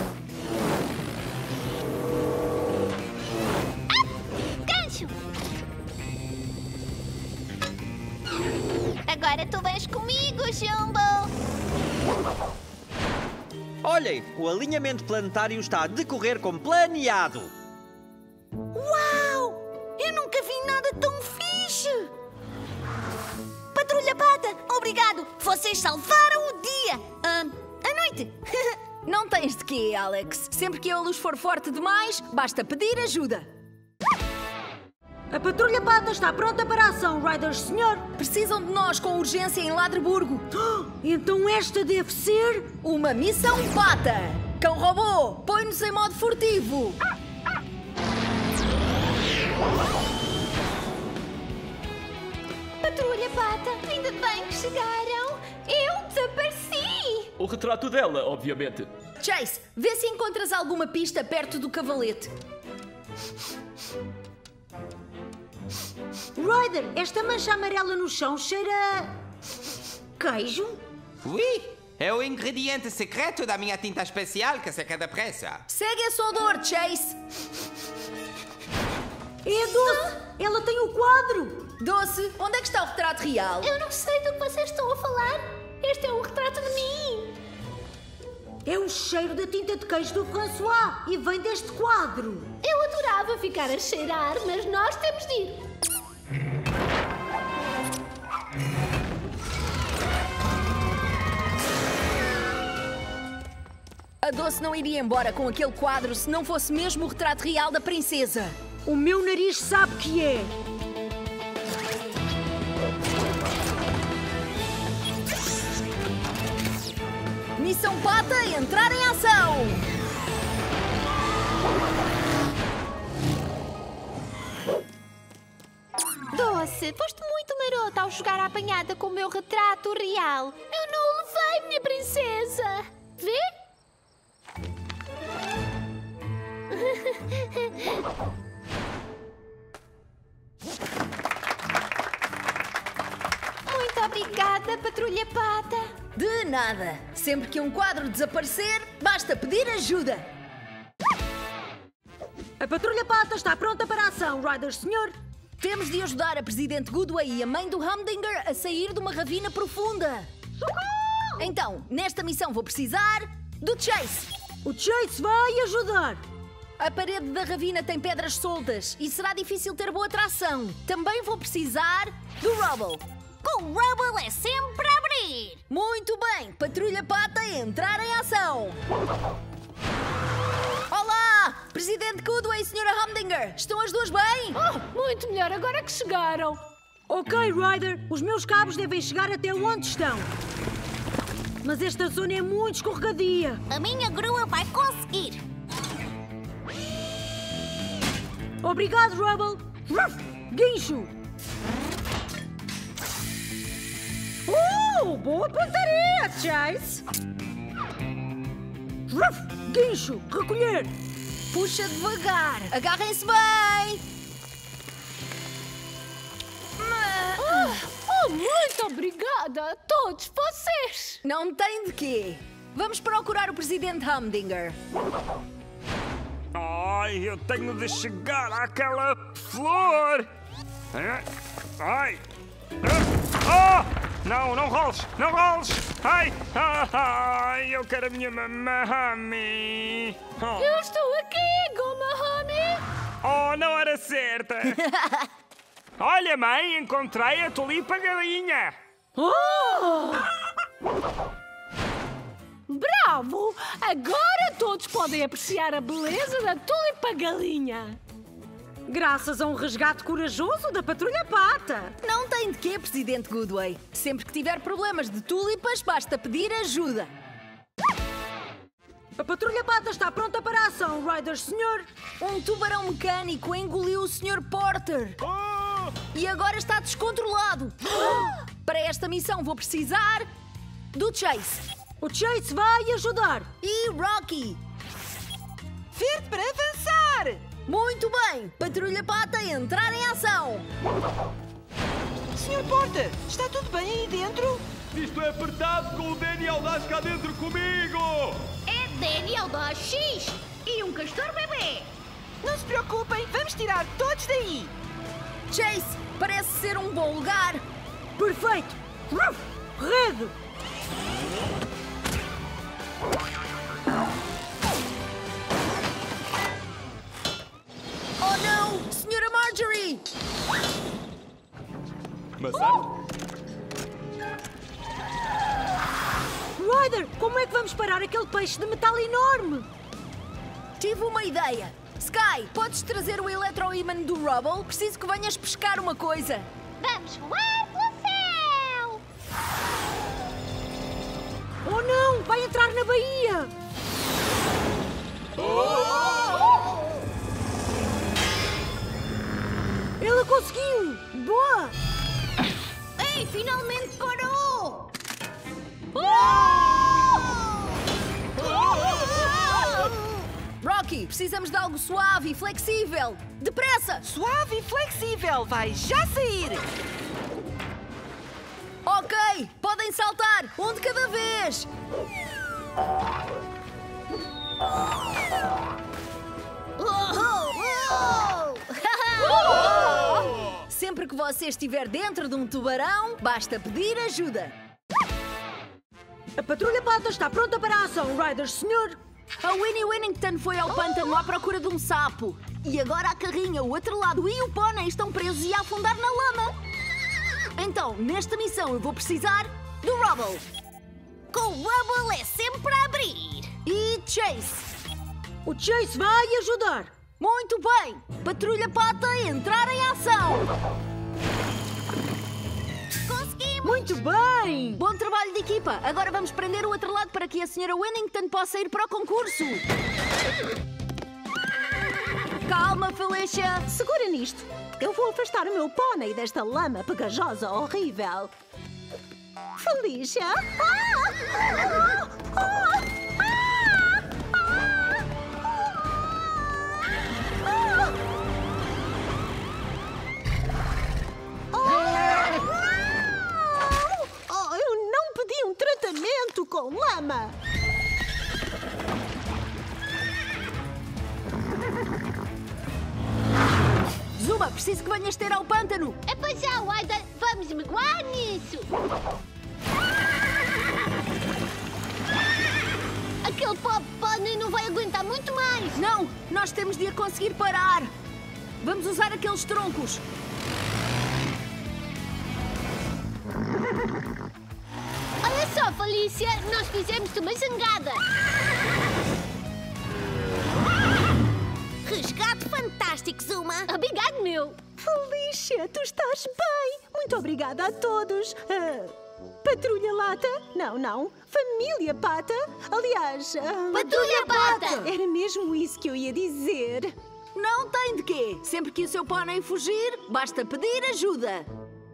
Ah! Gancho! Agora tu vens comigo, Jumbo! Olhem, o alinhamento planetário está a decorrer como planeado. Uau! Eu nunca vi nada tão fixe! Patrulha Pata, obrigado! Vocês salvaram o dia! Ah, a noite! Não tens de quê, Alex. Sempre que a luz for forte demais, basta pedir ajuda. A Patrulha Pata está pronta para a ação, Ryder senhor. Precisam de nós com urgência em Ladreburgo. Então esta deve ser... uma missão Pata. Cão robô, põe-nos em modo furtivo. Patrulha Pata, ainda bem que chegaram. Eu desapareci. O retrato dela, obviamente. Chase, vê se encontras alguma pista perto do cavalete. Ryder, esta mancha amarela no chão cheira... queijo? Oui, é o ingrediente secreto da minha tinta especial que seca depressa. Segue esse odor, Chase. É a Doce! Ela tem o quadro! Doce, onde é que está o retrato real? Eu não sei do que vocês estão a falar. Este é um retrato de mim. É o cheiro da tinta de queijo do François e vem deste quadro. Eu adorava ficar a cheirar, mas nós temos de ir. A Doce não iria embora com aquele quadro se não fosse mesmo o retrato real da princesa. O meu nariz sabe que é. Missão Pata, entrar em ação! Doce, foste muito marota ao jogar à apanhada com o meu retrato real. Eu não o levei, minha princesa. Vê? Muito obrigada, Patrulha Pata. De nada. Sempre que um quadro desaparecer, basta pedir ajuda. A Patrulha Pata está pronta para a ação, Ryder senhor. Temos de ajudar a Presidente Goodway e a mãe do Humdinger a sair de uma ravina profunda. Socorro! Então, nesta missão vou precisar do Chase. O Chase vai ajudar. A parede da ravina tem pedras soltas e será difícil ter boa tração. Também vou precisar do Rubble. Com o Rubble é sempre abrir. Muito bem, Patrulha Pata, entrar em ação. Olá, Presidente Goodway e senhora Humdinger. Estão as duas bem? Oh, muito melhor agora que chegaram. Ok, Ryder. Os meus cabos devem chegar até onde estão. Mas esta zona é muito escorregadia. A minha grua vai conseguir. Obrigado, Rubble. Ruff! Guincho! Uh, boa pontaria, Chase! Ruff! Guincho! Recolher! Puxa devagar! Agarrem-se bem! Oh, oh, muito obrigada a todos vocês! Não tem de quê! Vamos procurar o Presidente Humdinger. Ai, eu tenho de chegar àquela flor! Ai! Oh! Não, não roles! Não roles! Ai! Ai! Eu quero a minha mamãe! Oh. Eu estou aqui, Goma Honey! Oh, na hora certa! Olha, mãe, encontrei a tulipa galinha! Oh! Bravo! Agora todos podem apreciar a beleza da tulipa galinha! Graças a um resgate corajoso da Patrulha Pata! Não tem de quê, Presidente Goodway. Sempre que tiver problemas de tulipas, basta pedir ajuda. A Patrulha Pata está pronta para a ação, Ryder senhor. Um tubarão mecânico engoliu o senhor Porter. Oh! E agora está descontrolado. Oh! Para esta missão vou precisar do Chase. O Chase vai ajudar. E Rocky. Verde para avançar. Muito bem. Patrulha Pata, entrar em ação. senhor Porter, está tudo bem aí dentro? Isto é apertado com o Danny Audaz cá dentro comigo. É Danny Audaz X e um castor bebê. Não se preocupem, vamos tirar todos daí. Chase, parece ser um bom lugar. Perfeito. Ruff! Rede! Oh não! Senhora Marjorie! Maçã? Ryder, como é que vamos parar aquele peixe de metal enorme? Tive uma ideia. Sky, podes trazer o eletroímã do Rubble? Preciso que venhas pescar uma coisa. Vamos voar pelo céu! Oh não! Vai entrar na baía! Oh! Ela conseguiu! Boa! Ei, finalmente parou! Rocky, precisamos de algo suave e flexível. Depressa! Suave e flexível, vai já sair! Ok, podem saltar, um de cada vez. Sempre que você estiver dentro de um tubarão, basta pedir ajuda. A Patrulha Pata está pronta para a ação, Ryder senhor. A Winnie Winnington foi ao pântano à procura de um sapo. E agora a carrinha, o outro lado e o pônei estão presos e a afundar na lama. Então, nesta missão eu vou precisar do Rubble. Com o Rubble é sempre a abrir. E Chase. O Chase vai ajudar. Muito bem. Patrulha Pata, entrar em ação. Conseguimos. Muito bem. Bom trabalho de equipa. Agora vamos prender o outro lado para que a senhora Winnington possa ir para o concurso. Calma, Felicia. Segura nisto. Eu vou afastar o meu pônei desta lama pegajosa horrível. Felicia. Ah! Ah! Ah! Oh, eu não pedi um tratamento com lama. Zuma, preciso que venhas ter ao pântano. É pois já, Ryder. Vamos mergulhar nisso. Aquele pobre pônei não vai aguentar muito mais. Não, nós temos de a conseguir parar. Vamos usar aqueles troncos. Olha só, Felicia, nós fizemos-te uma zangada. Resgate fantástico, Zuma. Obrigado, meu. Felicia, tu estás bem. Muito obrigada a todos. Ah, Patrulha Lata? Não, não. Família Pata? Aliás... ah, Patrulha Pata! Era mesmo isso que eu ia dizer. Não tem de quê. Sempre que o seu pônei fugir, basta pedir ajuda.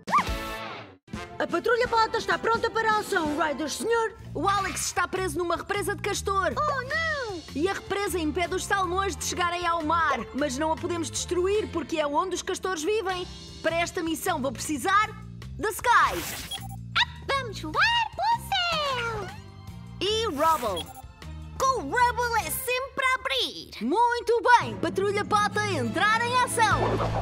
A Patrulha Pata está pronta para a ação, Riders, senhor. O Alex está preso numa represa de castor. Oh, não! E a represa impede os salmões de chegarem ao mar. Mas não a podemos destruir porque é onde os castores vivem. Para esta missão vou precisar da Sky. Vamos voar pelo céu! E Rubble. Com o Rubble é sempre a abrir. Muito bem. Patrulha Pata, entrar em ação.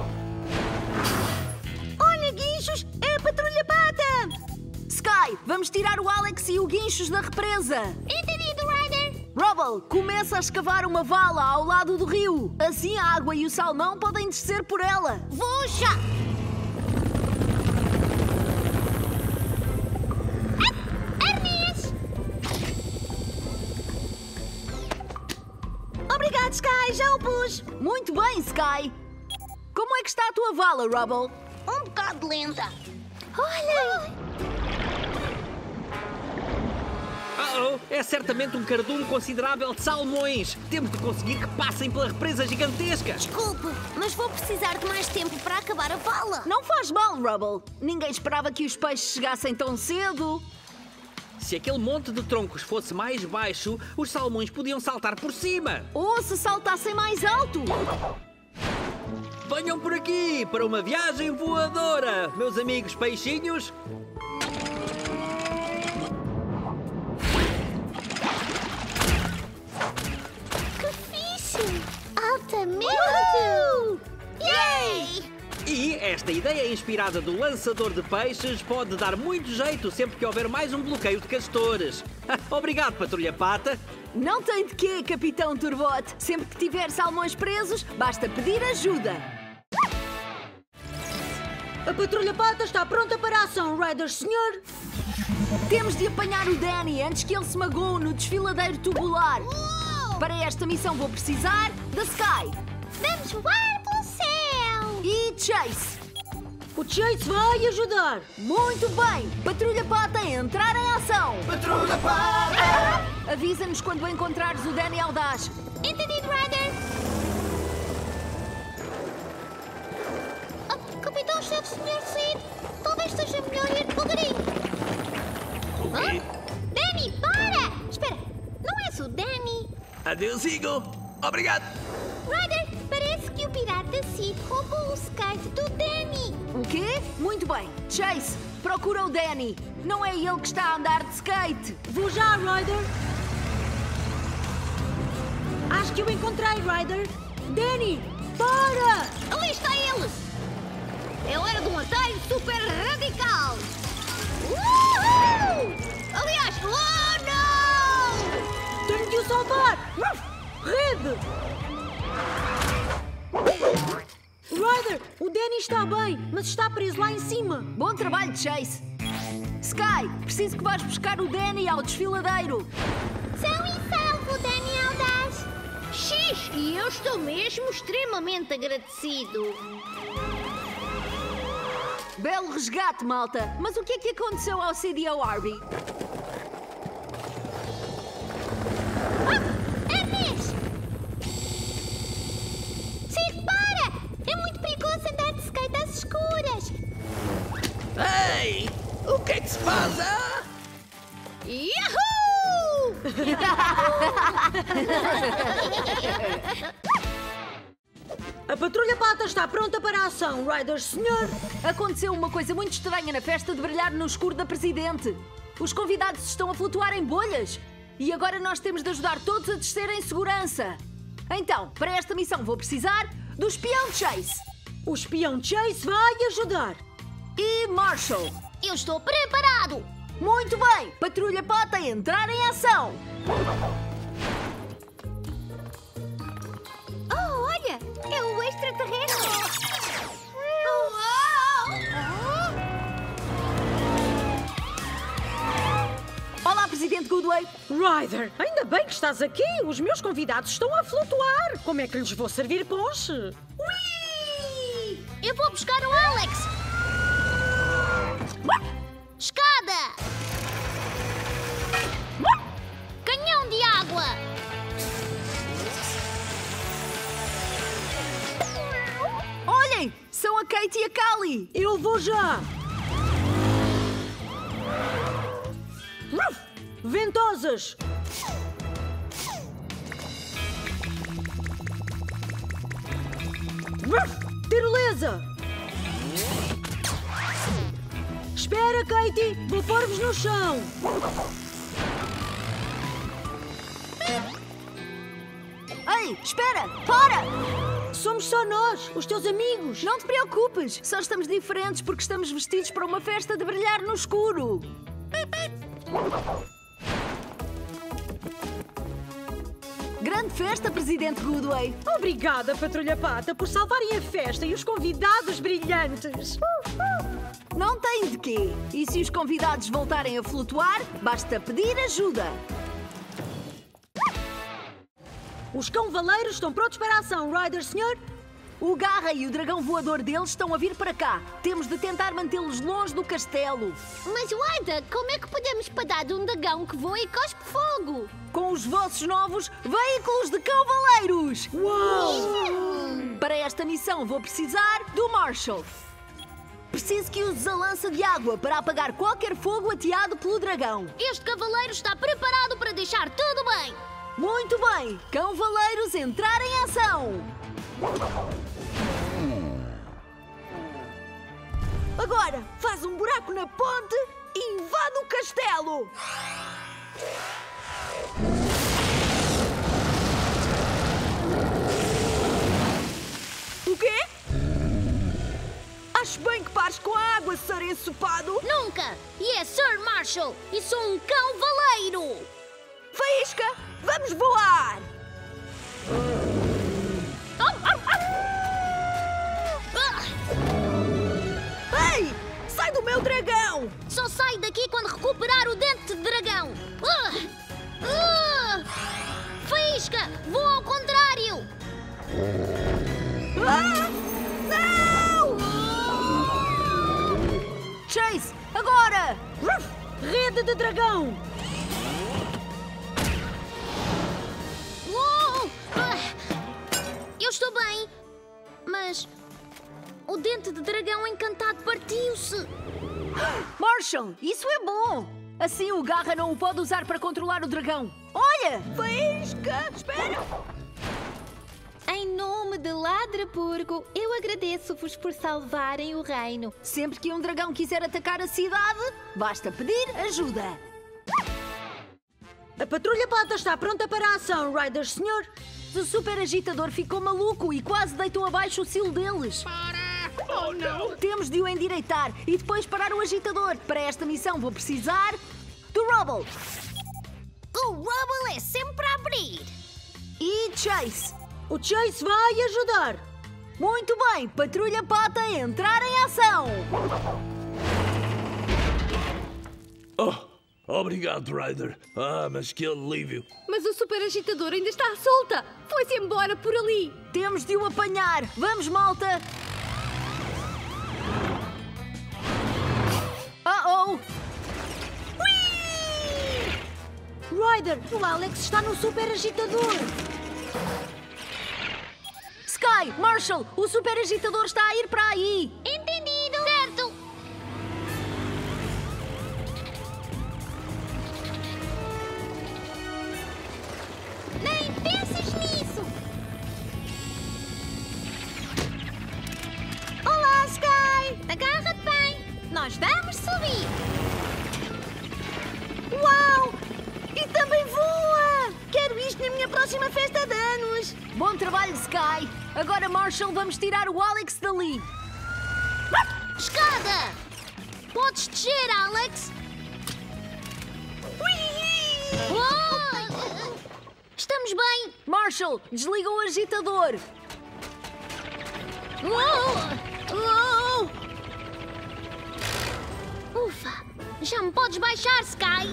Olha, Guinchos, é a Patrulha Pata! Sky, vamos tirar o Alex e o Guinchos da represa. Entendido, Ryder. Rubble, começa a escavar uma vala ao lado do rio. Assim a água e o salmão podem descer por ela. Vou já! Obrigado, Sky, já o pus. Muito bem, Sky. Como é que está a tua vala, Rubble? Um bocado lenta. Olha! Oh, é certamente um cardume considerável de salmões. Temos de conseguir que passem pela represa gigantesca. Desculpe, mas vou precisar de mais tempo para acabar a vala. Não faz mal, Rubble. Ninguém esperava que os peixes chegassem tão cedo. Se aquele monte de troncos fosse mais baixo, os salmões podiam saltar por cima. Ou se saltassem mais alto. Venham por aqui para uma viagem voadora, meus amigos peixinhos. Que fixe! Altamente! Uhul! Yay! E esta ideia inspirada do lançador de peixes pode dar muito jeito sempre que houver mais um bloqueio de castores. Obrigado, Patrulha Pata. Não tem de quê, Capitão Turbote. Sempre que tiver salmões presos, basta pedir ajuda. A Patrulha Pata está pronta para a ação, Riders, senhor. Temos de apanhar o Danny antes que ele se magoe no desfiladeiro tubular. Uou! Para esta missão vou precisar da Sky. Vamos voar pelo céu! E Chase. O Chase vai ajudar. Muito bem. Patrulha Pata, entrar em ação. Patrulha Pata! Avisa-nos quando encontrares o Danny Audaz. Entendido, Ryder? Oh, Capitão-Chefe, senhor Sid, talvez seja melhor ir devagarinho. O quê? Oh? Danny, para! Espera, não és o Danny? Adeusinho. Obrigado. Ryder, parece que o pirata Sid roubou o skate do Danny. O quê? Muito bem. Chase, procura o Danny. Não é ele que está a andar de skate. Vou já, Ryder. Acho que o encontrei, Ryder. Danny, para! Ali está ele! É hora de um atalho super radical! Uhul! Aliás, oh não! Tenho de o salvar! Rede! Ryder, o Danny está bem, mas está preso lá em cima. Bom trabalho, Chase. Sky, preciso que vás buscar o Danny ao desfiladeiro. São e salvo, Danny Audaz. Xis, e eu estou mesmo extremamente agradecido. Belo resgate, malta. Mas o que é que aconteceu ao C D O Arby? Ah, Ernest! Sim, para! É muito perigoso andar de skate às escuras. Ei! O que é que se passa? Yahoo! A Patrulha Pata está pronta para a ação, Riders, senhor. Aconteceu uma coisa muito estranha na festa de brilhar no escuro da Presidente. Os convidados estão a flutuar em bolhas. E agora nós temos de ajudar todos a descer em segurança. Então, para esta missão vou precisar do espião Chase. O espião Chase vai ajudar. E Marshall. Eu estou preparado. Muito bem. Patrulha Pata, entrar em ação. Oh, olha! É o extraterrestre! Olá, Presidente Goodway. Ryder, ainda bem que estás aqui. Os meus convidados estão a flutuar. Como é que lhes vou servir ponche? Ui! Eu vou buscar o Alex! Escada! Canhão de água! Olhem! São a Kate e a Callie! Eu vou já! Ventosas! Tirolesa! Espera, Katie! Vou pôr-vos no chão! Ei, espera! Para! Somos só nós, os teus amigos. Não te preocupes, só estamos diferentes porque estamos vestidos para uma festa de brilhar no escuro. Grande festa, Presidente Goodway. Obrigada, Patrulha Pata, por salvarem a festa e os convidados brilhantes. Não tem de quê. E se os convidados voltarem a flutuar, basta pedir ajuda. Os cão-valeiros estão prontos para a ação, Ryder, senhor? O Garra e o dragão voador deles estão a vir para cá. Temos de tentar mantê-los longe do castelo. Mas, Wanda, como é que podemos parar de um dragão que voa e cospe fogo? Com os vossos novos veículos de cão-valeiros! Uau! Para esta missão vou precisar do Marshall. Preciso que uses a lança de água para apagar qualquer fogo ateado pelo dragão. Este cavaleiro está preparado para deixar tudo bem. Muito bem! Cão-valeiros, entrar em ação! Agora, faz um buraco na ponte e invade o castelo! O quê? Acho bem que pares com a água, Sir Ensopado! Nunca! E é Sir Marshall! E sou um cão-valeiro! Faísca, vamos voar! Ei! Sai do meu dragão! Só sai daqui quando recuperar o dente de dragão! Uh! Uh! Faísca! Voa ao contrário! Ah! Não! Chase, agora! Rede de dragão! Uou! Eu estou bem, mas o dente de dragão encantado partiu-se. Marshall, isso é bom! Assim o Garra não o pode usar para controlar o dragão. Olha! Faísca! Espera! Em nome de Ladrapurgo, eu agradeço-vos por salvarem o reino. Sempre que um dragão quiser atacar a cidade, basta pedir ajuda. A Patrulha Pata está pronta para a ação, Ryder, senhor. O super agitador ficou maluco e quase deitou abaixo o silo deles. Para! Oh, não! Temos de o endireitar e depois parar o agitador. Para esta missão vou precisar do Rubble. O Rubble é sempre a abrir. E Chase. O Chase vai ajudar. Muito bem, Patrulha Pata, entrar em ação. Oh, obrigado, Ryder. Ah, mas que alívio. Mas o super agitador ainda está à solta. Foi-se embora por ali. Temos de o apanhar. Vamos, malta. Uh-oh. Ryder, o Alex está no super agitador. Sky, Marshall, o super agitador está a ir para aí. Entendido. Certo. Nem penses nisso. Olá, Sky. Agarra-te bem. Nós vamos subir. Uau! E também voa! Quero isto na minha próxima festa de anos. Bom trabalho, Sky. Agora, Marshall, vamos tirar o Alex dali. Escada! Podes descer, Alex. Oh! Estamos bem. Marshall, desliga o agitador. Oh! Oh! Ufa! Já me podes baixar, Sky.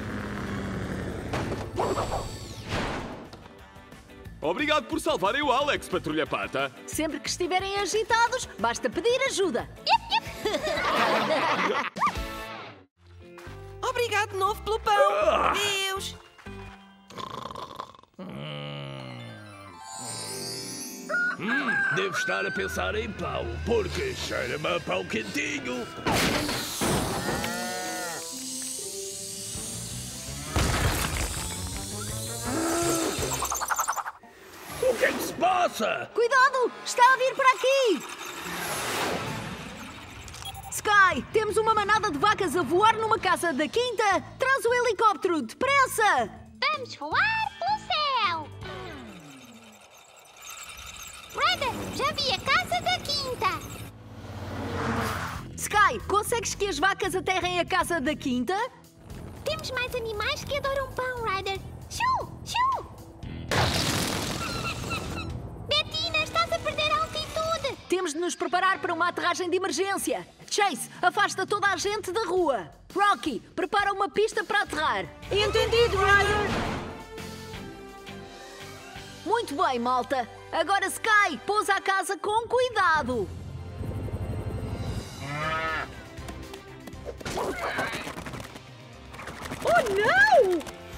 Obrigado por salvarem o Alex, Patrulha Pata. Sempre que estiverem agitados, basta pedir ajuda. Obrigado de novo pelo pão. Deus. Hum, devo estar a pensar em pão, porque cheira-me a pão quentinho. O que é que se passa? Cuidado! Está a vir para aqui! Sky, temos uma manada de vacas a voar numa casa da quinta. Traz o helicóptero, depressa! Vamos voar pelo céu. Ryder, já vi a casa da quinta. Sky, consegues que as vacas aterrem a casa da quinta? Temos mais animais que adoram pão, Ryder. Shoo! Shoo! Bettina, estás a perder altitude. Temos de nos preparar para uma aterragem de emergência. Chase, afasta toda a gente da rua. Rocky, prepara uma pista para aterrar. Entendido, Ryder. Muito bem, malta. Agora, Sky, pousa a casa com cuidado. Oh, não!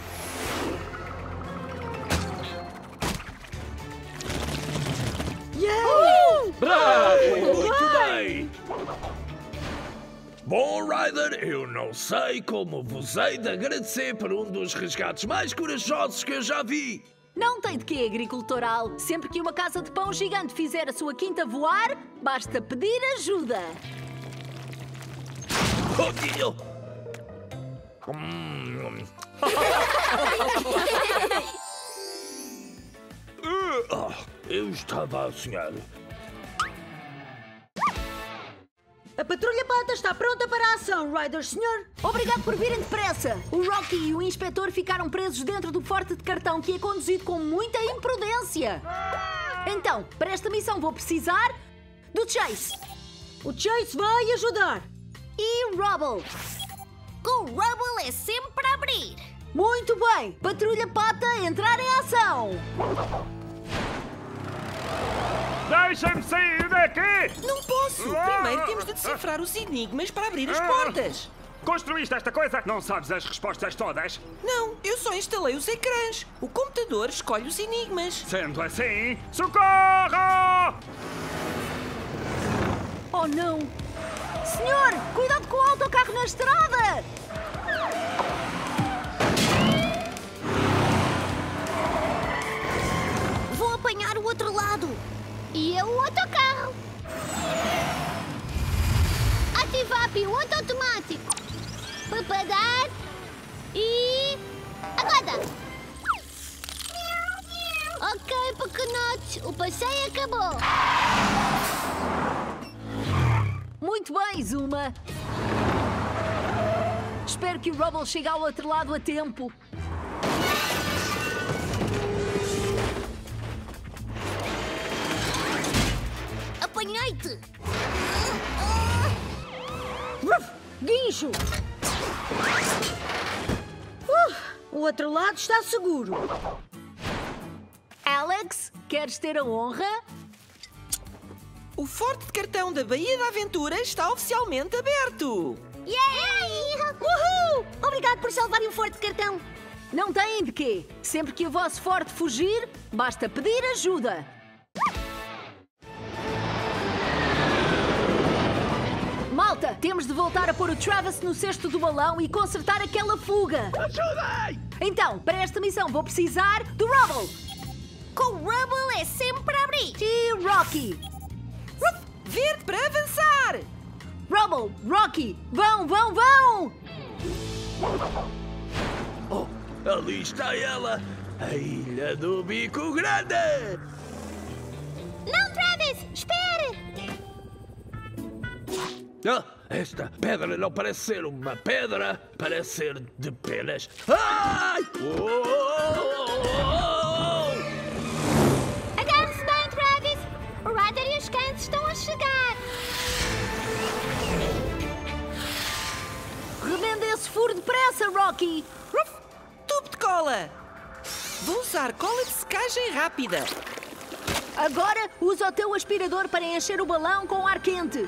Yeah! Bravo! Muito bem! Bom, Ryder, eu não sei como vos hei de agradecer por um dos resgates mais corajosos que eu já vi. Não tem de quê, agricultoral. Sempre que uma casa de pão gigante fizer a sua quinta voar, basta pedir ajuda. Rodinho! Eu estava a sonhar. A Patrulha Pata está pronta para a ação, Ryder, senhor. Obrigado por virem depressa. O Rocky e o inspetor ficaram presos dentro do forte de cartão que é conduzido com muita imprudência. Então, para esta missão vou precisar do Chase. O Chase vai ajudar. E Rubble. Com o Rubble é sempre para abrir. Muito bem. Patrulha Pata, entrar em ação. Deixem-me sair daqui! Não posso! Primeiro temos de decifrar os enigmas para abrir as portas. Construíste esta coisa? Não sabes as respostas todas? Não, eu só instalei os ecrãs. O computador escolhe os enigmas. Sendo assim, socorro! Oh, não! Senhor, cuidado com o autocarro na estrada! Vou apanhar o outro lado. E eu o autocarro. Ativar piloto automático. Preparar. E... agora! Ok, pequenotes. O passeio acabou. Muito bem, Zuma. Espero que o Rubble chegue ao outro lado a tempo. Apanhei-te! Guincho! O outro lado está seguro. Alex, queres ter a honra? O forte de cartão da Baía da Aventura está oficialmente aberto! Yay! Uhul! Obrigado por salvarem o forte de cartão. Não têm de quê. Sempre que o vosso forte fugir, basta pedir ajuda. Malta, temos de voltar a pôr o Travis no cesto do balão e consertar aquela fuga. Ajudem! Então, para esta missão vou precisar do Rubble. Com o Rubble é sempre para abrir. E Rocky. Verde para avançar! Rubble, Rocky, vão, vão, vão! Oh, ali está ela! A Ilha do Bico Grande! Não, Travis! Espere! Ah, esta pedra não parece ser uma pedra, parece ser de penas. Ai! Oh! Agarre-se bem, Travis! O Ryder e os cães estão a chegar! Remenda esse furo depressa, Rocky! Ruf! Tubo de cola! Vou usar cola de secagem rápida. Agora usa o teu aspirador para encher o balão com ar quente.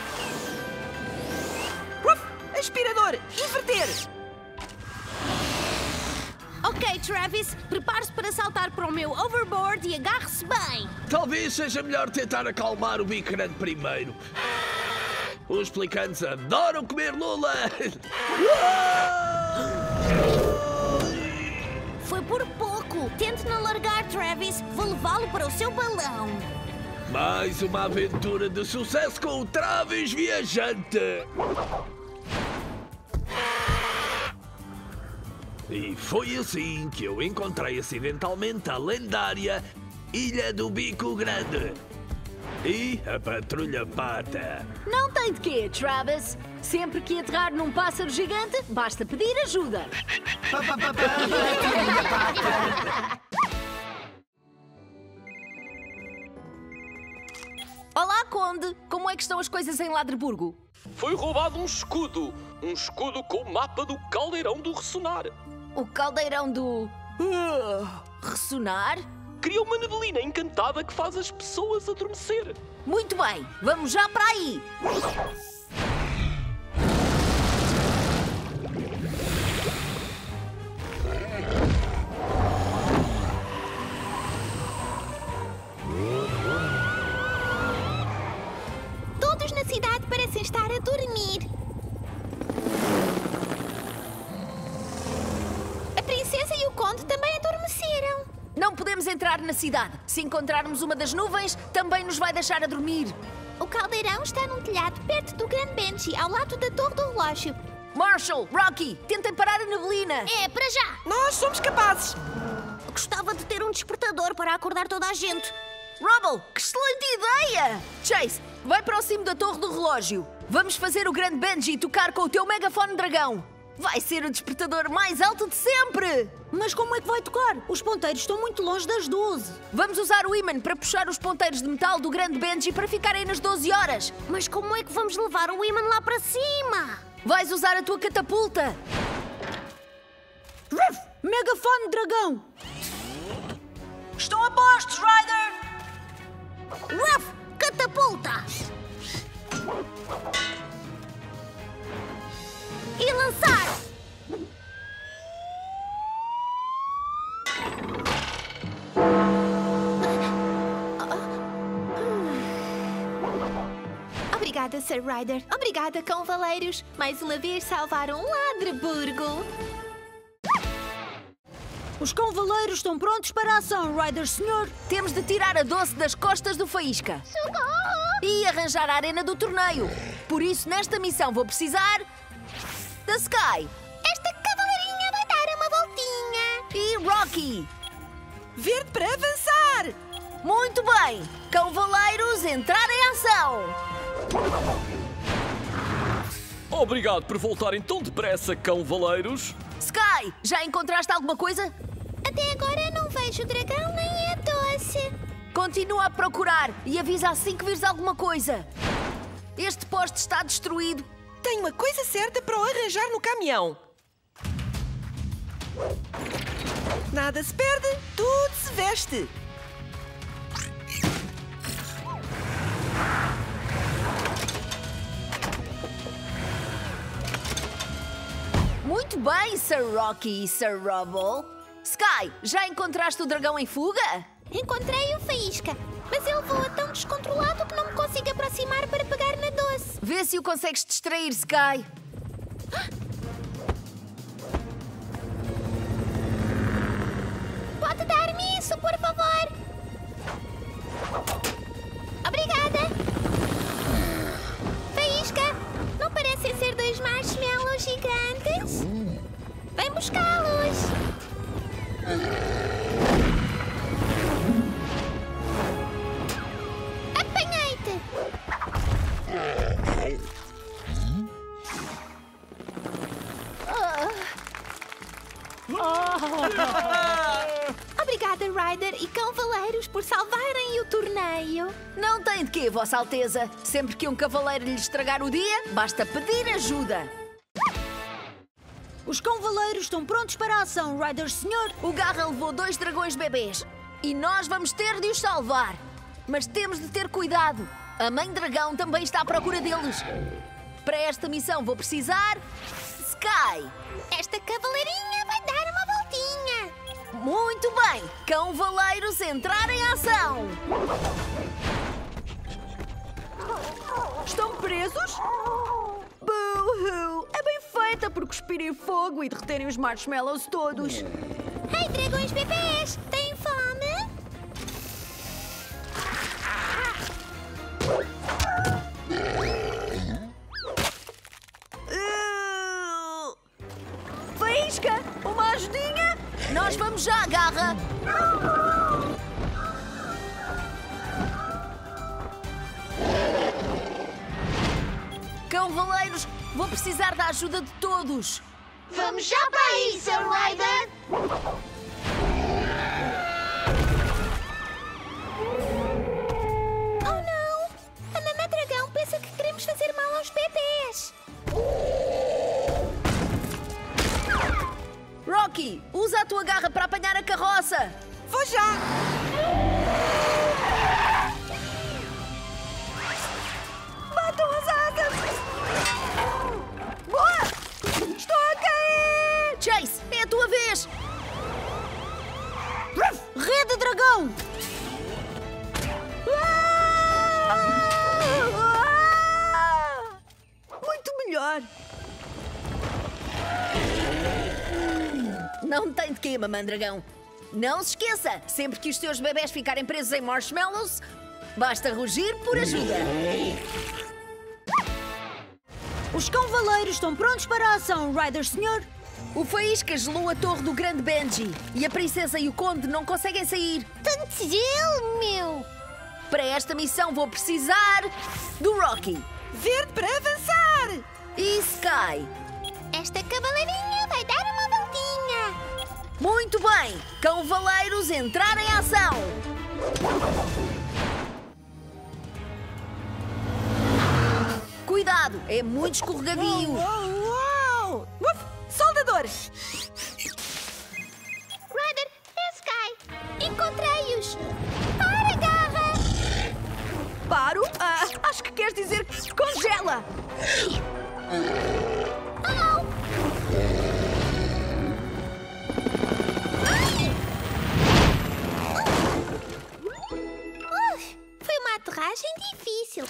Ruf! Aspirador! Inverter! Ok, Travis, prepare-se para saltar para o meu overboard e agarre-se bem! Talvez seja melhor tentar acalmar o bico grande primeiro. Os pelicanos adoram comer lula! Foi por pouco! Tente não largar, Travis! Vou levá-lo para o seu balão! Mais uma aventura de sucesso com o Travis Viajante! E foi assim que eu encontrei acidentalmente a lendária Ilha do Bico Grande. E a Patrulha Pata. Não tem de quê, Travis. Sempre que aterrar num pássaro gigante, basta pedir ajuda. Olá, Conde. Como é que estão as coisas em Ladreburgo? Foi roubado um escudo. Um escudo com o mapa do Caldeirão do Ressonar. O caldeirão do... Uh, ressonar? Cria uma neblina encantada que faz as pessoas adormecer. Muito bem, vamos já para aí. Todos na cidade parecem estar a dormir. A princesa e o conde também adormeceram. Não podemos entrar na cidade. Se encontrarmos uma das nuvens, também nos vai deixar a dormir. O caldeirão está num telhado perto do Grand Banshee, ao lado da torre do relógio. Marshall, Rocky, tentem parar a neblina. É, para já! Nós somos capazes! Gostava de ter um despertador para acordar toda a gente. Rubble, que excelente ideia! Chase, vai para o cimo da torre do relógio. Vamos fazer o Grand Banshee tocar com o teu megafone dragão. Vai ser o despertador mais alto de sempre! Mas como é que vai tocar? Os ponteiros estão muito longe das doze. Vamos usar o ímã para puxar os ponteiros de metal do grande Banshee para ficarem nas doze horas. Mas como é que vamos levar o ímã lá para cima? Vais usar a tua catapulta. Ruff! Megafone dragão! Estão a postos, Ryder! Ruff! Catapulta! E lançar! Obrigada, Sir Ryder. Obrigada, cavaleiros. Mais uma vez salvaram Ladreburgo. Os cavaleiros estão prontos para a ação, Ryder senhor. Temos de tirar a doce das costas do Faísca. Socorro! E arranjar a arena do torneio. Por isso, nesta missão vou precisar... da Sky. Esta cavaleirinha vai dar uma voltinha. E Rocky. Verde para avançar. Muito bem. Cavaleiros, entrar em ação. Obrigado por voltarem tão depressa, cavaleiros. Sky, já encontraste alguma coisa? Até agora não vejo o dragão nem a doce. Continua a procurar e avisa assim que vires alguma coisa. Este poste está destruído. Tenho uma coisa certa para o arranjar no caminhão. Nada se perde, tudo se veste. Muito bem, Sir Rocky e Sir Rubble. Sky, já encontraste o dragão em fuga? Encontrei o Faísca, mas ele voa tão descontrolado que não me consigo aproximar para pegar na doce. Vê se o consegues distrair, Sky. Pode dar-me isso, por favor? Obrigada. Faísca, não parecem ser dois marshmallows gigantes? Vem buscá-los. Apanhei-te. Obrigada, Ryder e cavaleiros, por salvarem o torneio. Não tem de quê, Vossa Alteza. Sempre que um cavaleiro lhe estragar o dia, basta pedir ajuda. Os cavaleiros estão prontos para a ação, Ryder senhor. O Garra levou dois dragões bebês e nós vamos ter de os salvar. Mas temos de ter cuidado. A Mãe Dragão também está à procura deles. Para esta missão vou precisar... Sky. Esta cavaleirinha vai dar uma voltinha. Muito bem. Cavaleiros, entrar em ação. Estão presos? Boo-hoo! É bem feita por cuspirem fogo e derreterem os marshmallows todos. Ei, dragões bebês! Têm fome? Uh... Faísca! Uma ajudinha? Nós vamos já, Garra! Cavaleiros, vou precisar da ajuda de todos. Vamos já para aí, Sir Ryder! Oh não! A Mamã Dragão pensa que queremos fazer mal aos bebês. Rocky, usa a tua garra para apanhar a carroça. Vou já! Batam as asas! Boa! Estou a cair! Chase, é a tua vez! Rede dragão! Muito melhor! Não tem de quê, Mamã Dragão. Não se esqueça, sempre que os teus bebés ficarem presos em marshmallows, basta rugir por ajuda. Os cavaleiros estão prontos para a ação, Ryder senhor. O Faísca gelou a torre do grande Benji e a princesa e o conde não conseguem sair. Tanto gelo, meu! Para esta missão vou precisar do Rocky. Verde para avançar! E Sky. Esta cavaleirinha vai dar uma voltinha. Muito bem! Cavaleiros, entrar em ação! Cuidado, é muito escorregadio. Uau, uau! Uf, soldadores! Ryder, é Sky. Encontrei-os. Para, Garra! Paro? Ah, acho que queres dizer que congela. Oh! Uf, foi uma aterragem difícil.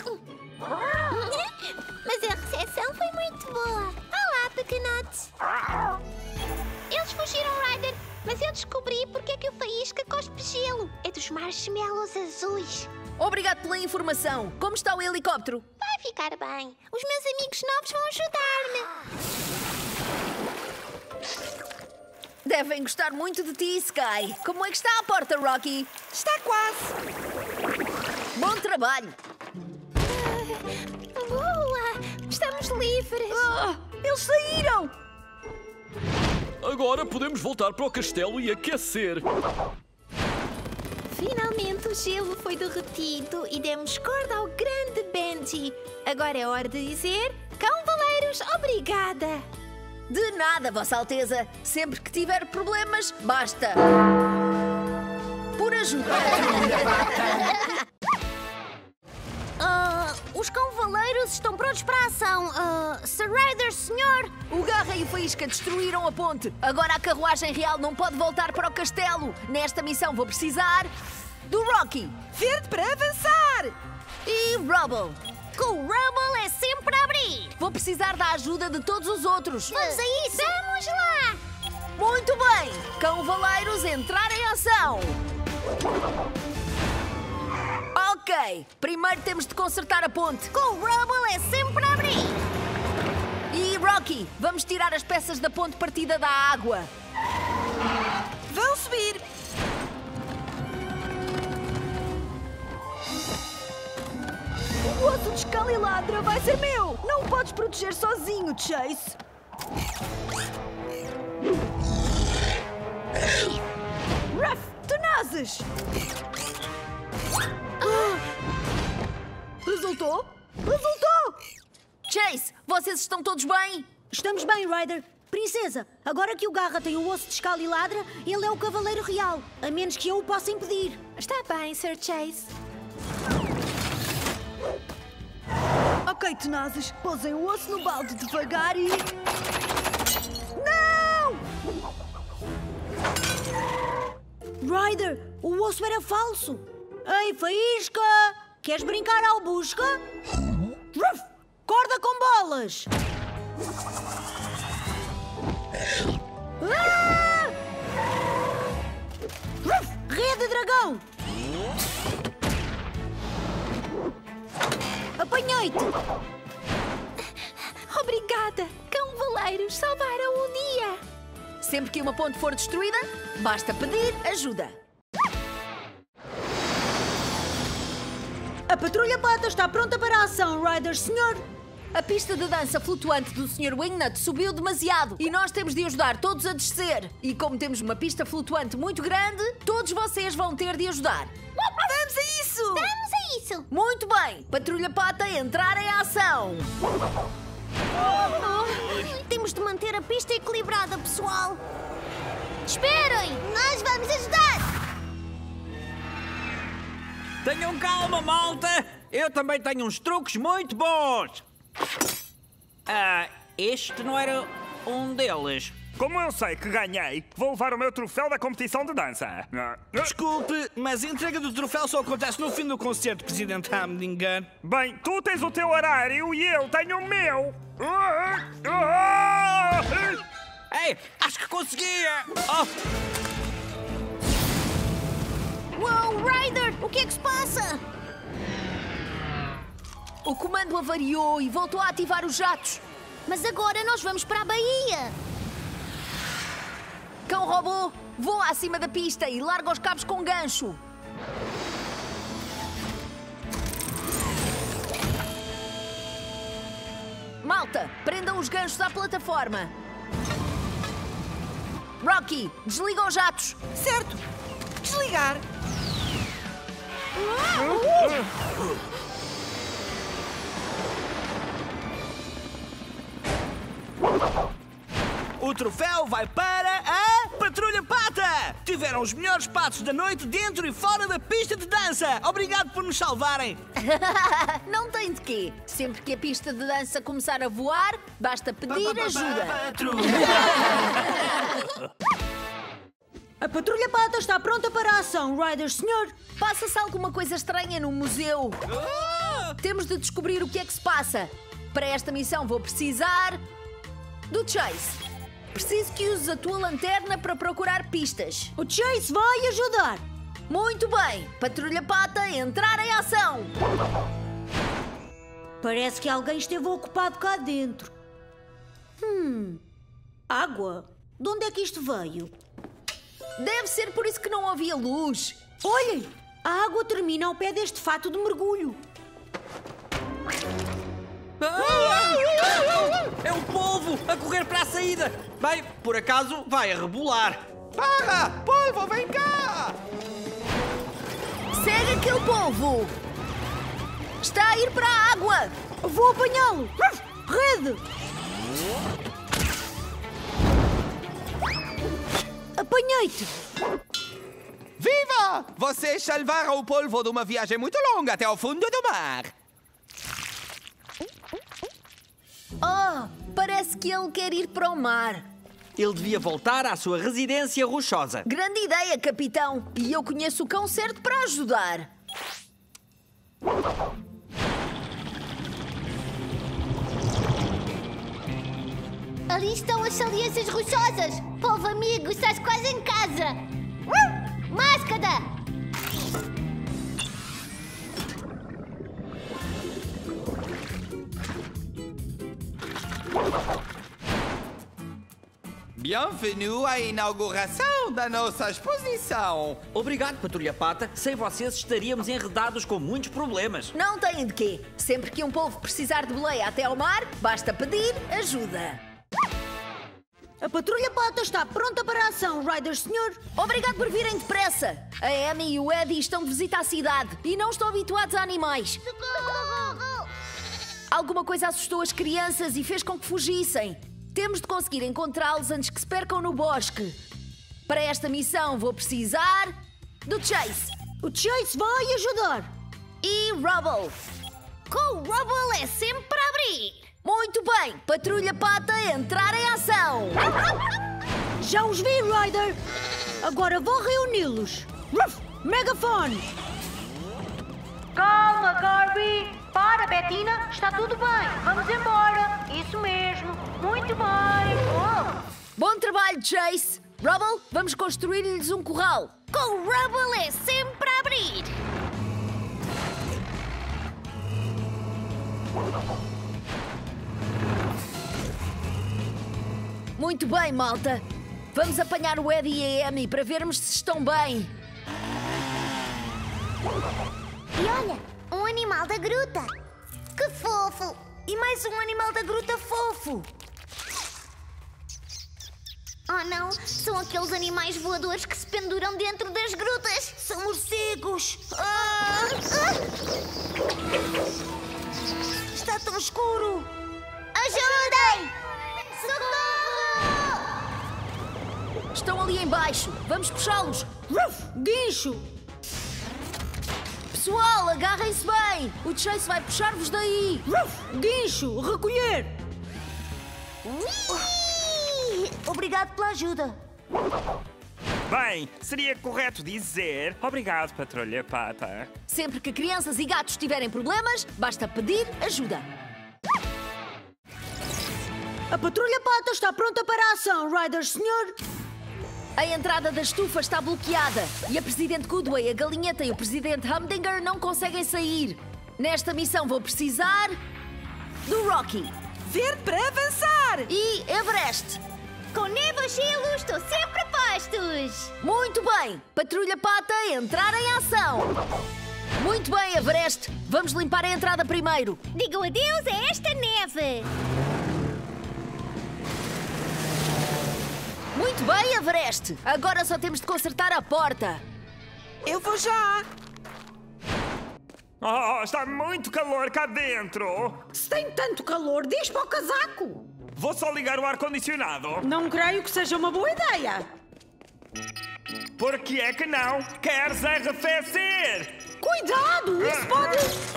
Mas a recepção foi muito boa. Olá, pequenotes. Eles fugiram, Ryder, mas eu descobri porque é que o Faísca cospe gelo. É dos marshmallows azuis. Obrigado pela informação. Como está o helicóptero? Vai ficar bem. Os meus amigos novos vão ajudar-me. Devem gostar muito de ti, Sky. Como é que está a porta, Rocky? Está quase. Bom trabalho. Boa! Estamos livres. Ah, eles saíram! Agora podemos voltar para o castelo e aquecer. Finalmente o gelo foi derretido e demos corda ao grande Benji. Agora é hora de dizer: Cavaleiros, obrigada! De nada, Vossa Alteza. Sempre que tiver problemas, basta por ajuda. Ah, os cavaleiros estão prontos para a ação. Ah, Sir Ryder, senhor! O Garra e o Faísca destruíram a ponte. Agora a carruagem real não pode voltar para o castelo. Nesta missão vou precisar do Rocky. Verde para avançar! E Rubble. Com o Rubble é sempre a abrir. Vou precisar da ajuda de todos os outros. Vamos a isso! Vamos lá! Muito bem! Cavaleiros, entrar em ação! Ok, primeiro temos de consertar a ponte. Com o Rubble é sempre a abrir. E Rocky, vamos tirar as peças da ponte partida da água. Vão subir! O osso de escaliladra vai ser meu! Não o podes proteger sozinho, Chase! Ruff, tenazes! Ah! Resultou? Resultou! Chase, vocês estão todos bem? Estamos bem, Ryder. Princesa, agora que o Garra tem o osso de escaliladra, ele é o cavaleiro real, a menos que eu o possa impedir. Está bem, Sir Chase. Ok, tenazes, pousem o osso no balde devagar e... Não! Ryder, o osso era falso. Ei, Faísca! Queres brincar ao busca? Ruff! Corda com bolas! Ah! Ruff! Rede dragão! Apanhei-te! Obrigada! Cavaleiros salvaram o dia! Sempre que uma ponte for destruída, basta pedir ajuda. A Patrulha Pata está pronta para a ação, Ryder, senhor! A pista de dança flutuante do senhor Wingnut subiu demasiado e nós temos de ajudar todos a descer. E como temos uma pista flutuante muito grande, todos vocês vão ter de ajudar. Vamos a isso! Vamos a isso! Muito bem! Patrulha Pata, entrar em ação! Oh, temos de manter a pista equilibrada, pessoal! Esperem! Nós vamos ajudar! Tenham calma, malta! Eu também tenho uns truques muito bons! Ah, este não era um deles. Como eu sei que ganhei, vou levar o meu troféu da competição de dança. Desculpe, mas a entrega do troféu só acontece no fim do concerto, Presidente Hamdinger. Bem, tu tens o teu horário e eu tenho o meu. Ei, acho que conseguia! Oh. Uou, Ryder, o que é que se passa? O comando avariou e voltou a ativar os jatos. Mas agora nós vamos para a Baía. Cão robô, voa acima da pista e larga os cabos com gancho. Malta, prendam os ganchos à plataforma. Rocky, desliga os jatos. Certo. Desligar. O troféu vai para a Patrulha Pata! Tiveram os melhores patos da noite dentro e fora da pista de dança! Obrigado por nos salvarem! Não tem de quê. Sempre que a pista de dança começar a voar, basta pedir ajuda. A Patrulha Pata está pronta para a ação, Ryder, senhor! Passa-se alguma coisa estranha no museu. Temos de descobrir o que é que se passa. Para esta missão vou precisar do Chase. Preciso que uses a tua lanterna para procurar pistas. O Chase vai ajudar. Muito bem. Patrulha Pata, entrar em ação. Parece que alguém esteve ocupado cá dentro. Hum... Água? De onde é que isto veio? Deve ser por isso que não havia luz. Olhem! A água termina ao pé deste fato de mergulho. É um polvo a correr para a saída. Bem, por acaso vai a rebolar. Para! Polvo, vem cá! Segue aquele polvo. Está a ir para a água. Vou apanhá-lo. Rede! azeite! Viva! Vocês salvaram o polvo de uma viagem muito longa até ao fundo do mar. Oh, parece que ele quer ir para o mar. Ele devia voltar à sua residência rochosa. Grande ideia, capitão. E eu conheço o cão certo para ajudar. Ali estão as saliências rochosas. Povo amigo, estás quase em casa. Uh! Máscara! Bienvenue à inauguração da nossa exposição. Obrigado, Patrulha Pata. Sem vocês estaríamos enredados com muitos problemas. Não têm de quê. Sempre que um polvo precisar de boleia até ao mar, basta pedir ajuda. A Patrulha Pata está pronta para a ação, Ryder senhor. Obrigado por virem depressa. A Amy e o Eddie estão de visita à cidade e não estão habituados a animais. Socorro! Alguma coisa assustou as crianças e fez com que fugissem. Temos de conseguir encontrá-los antes que se percam no bosque. Para esta missão vou precisar do Chase. O Chase vai ajudar. E Rubble. Com o Rubble é sempre para abrir. Muito bem. Patrulha Pata, entrar em ação. Já os vi, Ryder. Agora vou reuni-los. Ruff! Megafone. Calma, Garby. Para, Bettina. Está tudo bem. Vamos embora. Isso mesmo. Muito bem. Oh. Bom trabalho, Chase. Rubble, vamos construir-lhes um curral. Com o Rubble é sempre para abrir. Muito bem, malta. Vamos apanhar o Eddie e a Amy para vermos se estão bem. E olha, um animal da gruta. Que fofo. E mais um animal da gruta fofo. Oh não, são aqueles animais voadores que se penduram dentro das grutas. São morcegos. Ah! Ah! Está tão escuro. Ajudem! Socorro! Estão ali embaixo. Vamos puxá-los. Ruff! Guincho! Pessoal, agarrem-se bem. O Chase vai puxar-vos daí. Ruff! Guincho! Recolher! Ui! Obrigado pela ajuda. Bem, seria correto dizer obrigado, Patrulha Pata. Sempre que crianças e gatos tiverem problemas, basta pedir ajuda. A Patrulha Pata está pronta para a ação, Ryder senhor. A entrada da estufa está bloqueada e a Presidente Goodway, a Galinheta e o Presidente Humdinger não conseguem sair. Nesta missão vou precisar do Rocky. Verde para avançar! E Everest. Com Nevo e Gelo, estou sempre a postos! Muito bem! Patrulha Pata, entrar em ação! Muito bem, Everest! Vamos limpar a entrada primeiro! Digam adeus a esta neve! Muito bem, Everest! Agora só temos de consertar a porta! Eu vou já! Oh, está muito calor cá dentro! Se tem tanto calor, diz para o casaco! Vou só ligar o ar-condicionado. Não creio que seja uma boa ideia. Por que é que não? Queres arrefecer? Cuidado! Isso pode...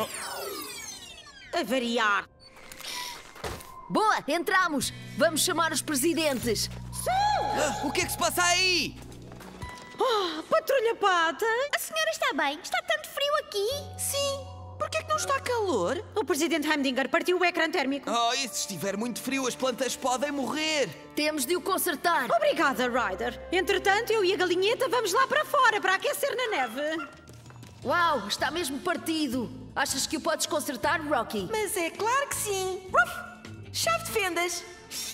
avariar. Boa, entramos! Vamos chamar os presidentes. Ah, o que é que se passa aí? Oh, Patrulha Pata! A senhora está bem? Está tanto frio aqui? Sim. Por que é que não está calor? O Presidente Humdinger partiu o ecrã térmico. Oh, e se estiver muito frio, as plantas podem morrer. Temos de o consertar. Obrigada, Ryder. Entretanto, eu e a Galinheta vamos lá para fora para aquecer na neve. Uau, está mesmo partido. Achas que o podes consertar, Rocky? Mas é claro que sim. Ruff! Chave de fendas.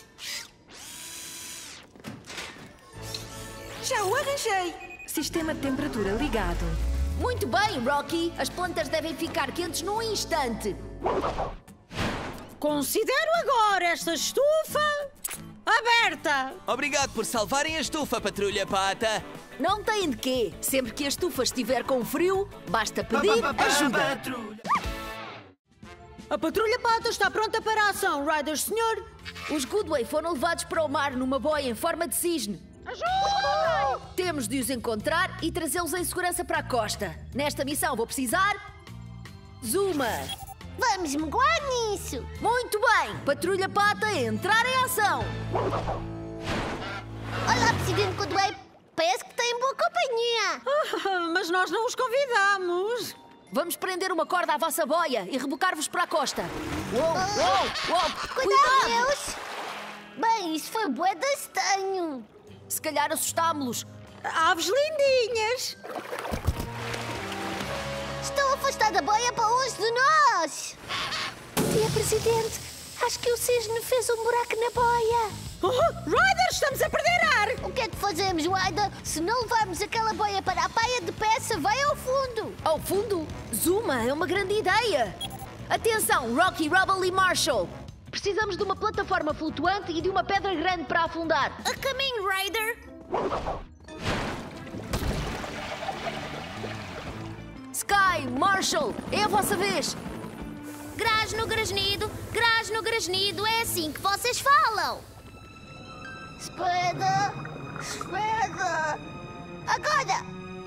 Já o arranjei. Sistema de temperatura ligado. Muito bem, Rocky. As plantas devem ficar quentes num instante. Considero agora esta estufa aberta. Obrigado por salvarem a estufa, Patrulha Pata. Não tem de quê. Sempre que a estufa estiver com frio, basta pedir ajuda. A Patrulha Pata está pronta para a ação, Ryder senhor. Os Goodway foram levados para o mar numa boia em forma de cisne. Ajuda! Temos de os encontrar e trazê-los em segurança para a costa. Nesta missão vou precisar... Zuma! Vamos mergulhar nisso! Muito bem! Patrulha Pata, entrar em ação! Olá, Presidente Kudway! Parece que tem boa companhia! Ah, mas nós não os convidamos! Vamos prender uma corda à vossa boia e rebocar-vos para a costa! Uou, uou, uou! Cuidado, Deus! Bem, isso foi bué de estranho! Se calhar assustámo-los! Aves lindinhas! Estão a afastar da boia para longe de nós! Senhor Presidente, acho que o cisne fez um buraco na boia. Oh, Ryder, estamos a perder ar! O que é que fazemos, Ryder? Se não levarmos aquela boia para a praia de peça, vai ao fundo! Ao fundo? Zuma, é uma grande ideia! Atenção, Rocky, Rubble e Marshall! Precisamos de uma plataforma flutuante e de uma pedra grande para afundar. A caminho, Ryder! Sky, Marshall, é a vossa vez! Grás no grasnido, grás no grasnido, é assim que vocês falam! Espera! Espera! Agora!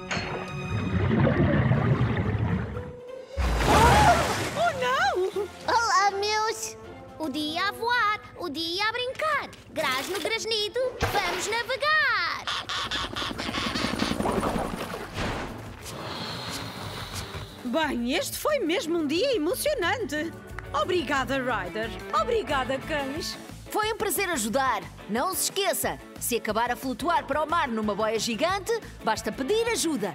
Oh, oh não! Olá, meus! O dia a voar, o dia a brincar. Grás no grasnido, vamos navegar! Bem, este foi mesmo um dia emocionante. Obrigada, Ryder. Obrigada, cães. Foi um prazer ajudar. Não se esqueça, se acabar a flutuar para o mar numa boia gigante, basta pedir ajuda.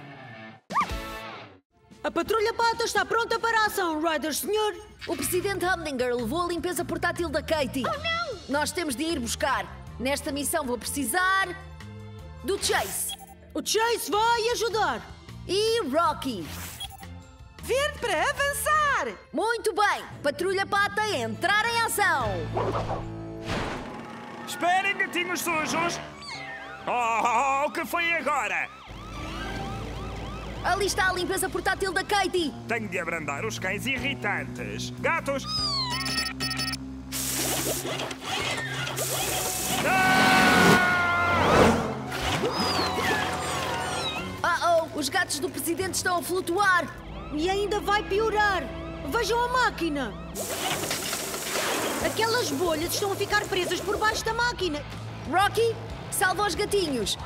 A Patrulha Pata está pronta para a ação, Ryder, senhor. O Presidente Humdinger levou a limpeza portátil da Katie. Oh, não! Nós temos de ir buscar. Nesta missão vou precisar... do Chase. O Chase vai ajudar. E Rocky. Verde para avançar! Muito bem! Patrulha Pata, entrar em ação! Esperem, gatinhos sujos! Oh, o que foi agora? Ali está a limpeza portátil da Katie! Tenho de abrandar os cães irritantes. Gatos! Uh-oh! Os gatos do Presidente estão a flutuar! E ainda vai piorar! Vejam a máquina! Aquelas bolhas estão a ficar presas por baixo da máquina! Rocky, salva os gatinhos!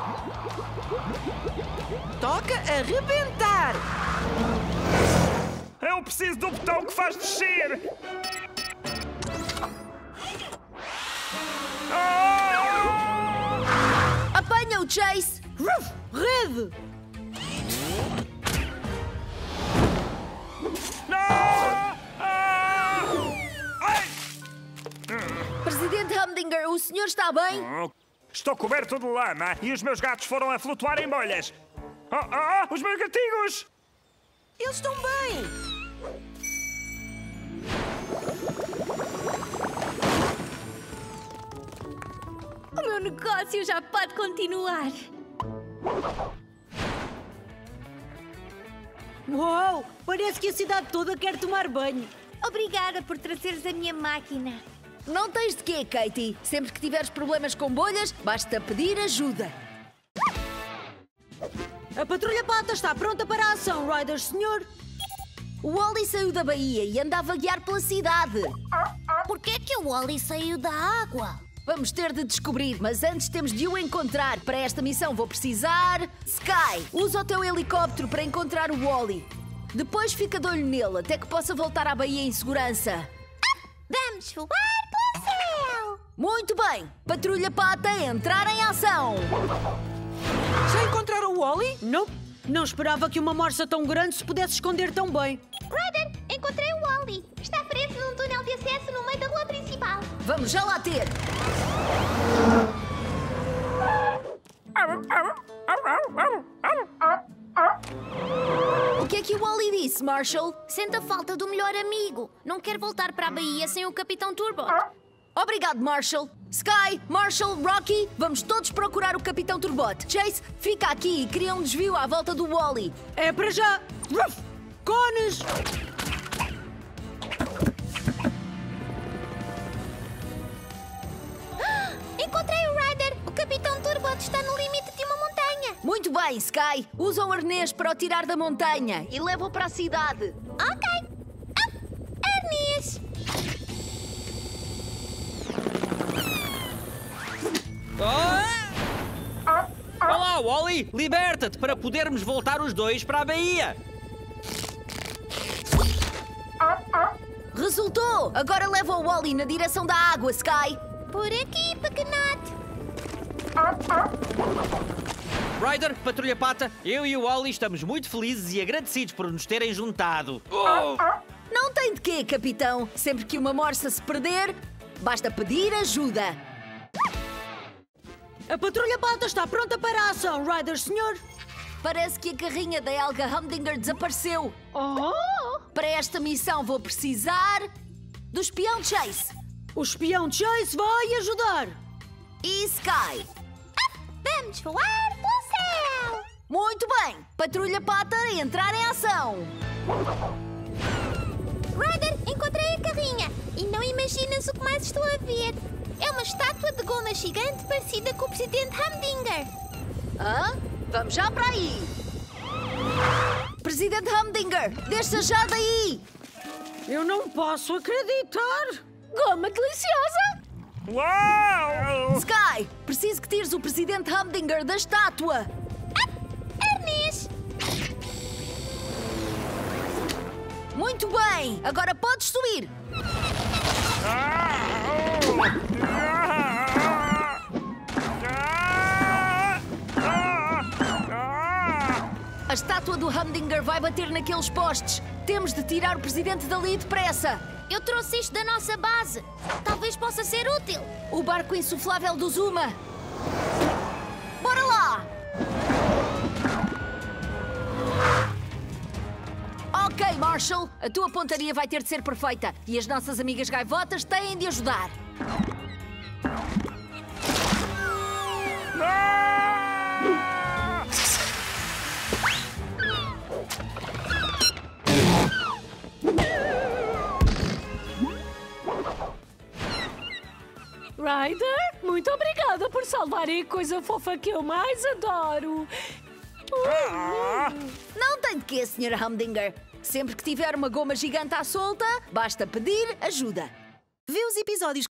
Toca arrebentar! Eu preciso do botão que faz descer! Oh! Apanha o Chase! Ruff! Rede! Presidente Humdinger, o senhor está bem? Estou coberto de lama e os meus gatos foram a flutuar em bolhas. Oh, oh, os meus gatinhos! Eles estão bem! O meu negócio já pode continuar. Uau! Parece que a cidade toda quer tomar banho. Obrigada por trazeres a minha máquina. Não tens de quê, Katie? Sempre que tiveres problemas com bolhas, basta pedir ajuda. A Patrulha Pata está pronta para a ação, Ryder, senhor. O Wally saiu da baía e anda a vaguear pela cidade. Por que é que o Wally saiu da água? Vamos ter de descobrir, mas antes temos de o encontrar. Para esta missão vou precisar... Sky, usa o teu helicóptero para encontrar o Wally. Depois fica de olho nele, até que possa voltar à baía em segurança. Ah, vamos voar pelo céu! Muito bem! Patrulha Pata, entrar em ação! Já encontraram o Wally? Não, não esperava que uma morsa tão grande se pudesse esconder tão bem. Ryder, encontrei o Wally. Está preso num túnel de acesso no meio da rua principal. Vamos já lá ter! O que é que o Wally disse, Marshall? Sente a falta do melhor amigo. Não quer voltar para a baía sem o Capitão Turbo. Obrigado, Marshall. Sky, Marshall, Rocky, vamos todos procurar o Capitão Turbot. Chase, fica aqui e cria um desvio à volta do Wally. É para já! Ruff! Cones! Encontrei o Ryder! O Capitão Turbot está bem, Sky. Usa o arnês para o tirar da montanha e leva-o para a cidade. Ok. Ah, arnês. Oh! Olá, Wally! Liberta-te para podermos voltar os dois para a Baía! Resultou! Agora leva o Wally na direção da água, Sky. Por aqui, pequenote. Ryder, Patrulha Pata, eu e o Wally estamos muito felizes e agradecidos por nos terem juntado. Oh! Não tem de quê, capitão. Sempre que uma morsa se perder, basta pedir ajuda. A Patrulha Pata está pronta para a ação, Ryder, senhor. Parece que a carrinha da Helga Humdinger desapareceu. Oh! Para esta missão vou precisar do espião Chase. O espião Chase vai ajudar. E Sky. Ah, vamos voar pelo céu. Muito bem. Patrulha Pata, entrar em ação. Ryder, encontrei a carrinha. E não imaginas o que mais estou a ver. É uma estátua de goma gigante parecida com o presidente Humdinger. Hã? Vamos já para aí. Presidente Humdinger, deixa já daí. Eu não posso acreditar. Goma deliciosa. Uau! Sky, preciso que tires o presidente Humdinger da estátua. Ah, arnês. Muito bem, agora podes subir. A estátua do Humdinger vai bater naqueles postes. Temos de tirar o presidente dali depressa. Eu trouxe isto da nossa base. Talvez possa ser útil. O barco insuflável do Zuma. Bora lá! Ok, Marshall. A tua pontaria vai ter de ser perfeita. E as nossas amigas gaivotas têm de ajudar. Ryder, muito obrigada por salvarem a coisa fofa que eu mais adoro. Não tem de quê, senhora Humdinger. Sempre que tiver uma goma gigante à solta, basta pedir ajuda. Vê os episódios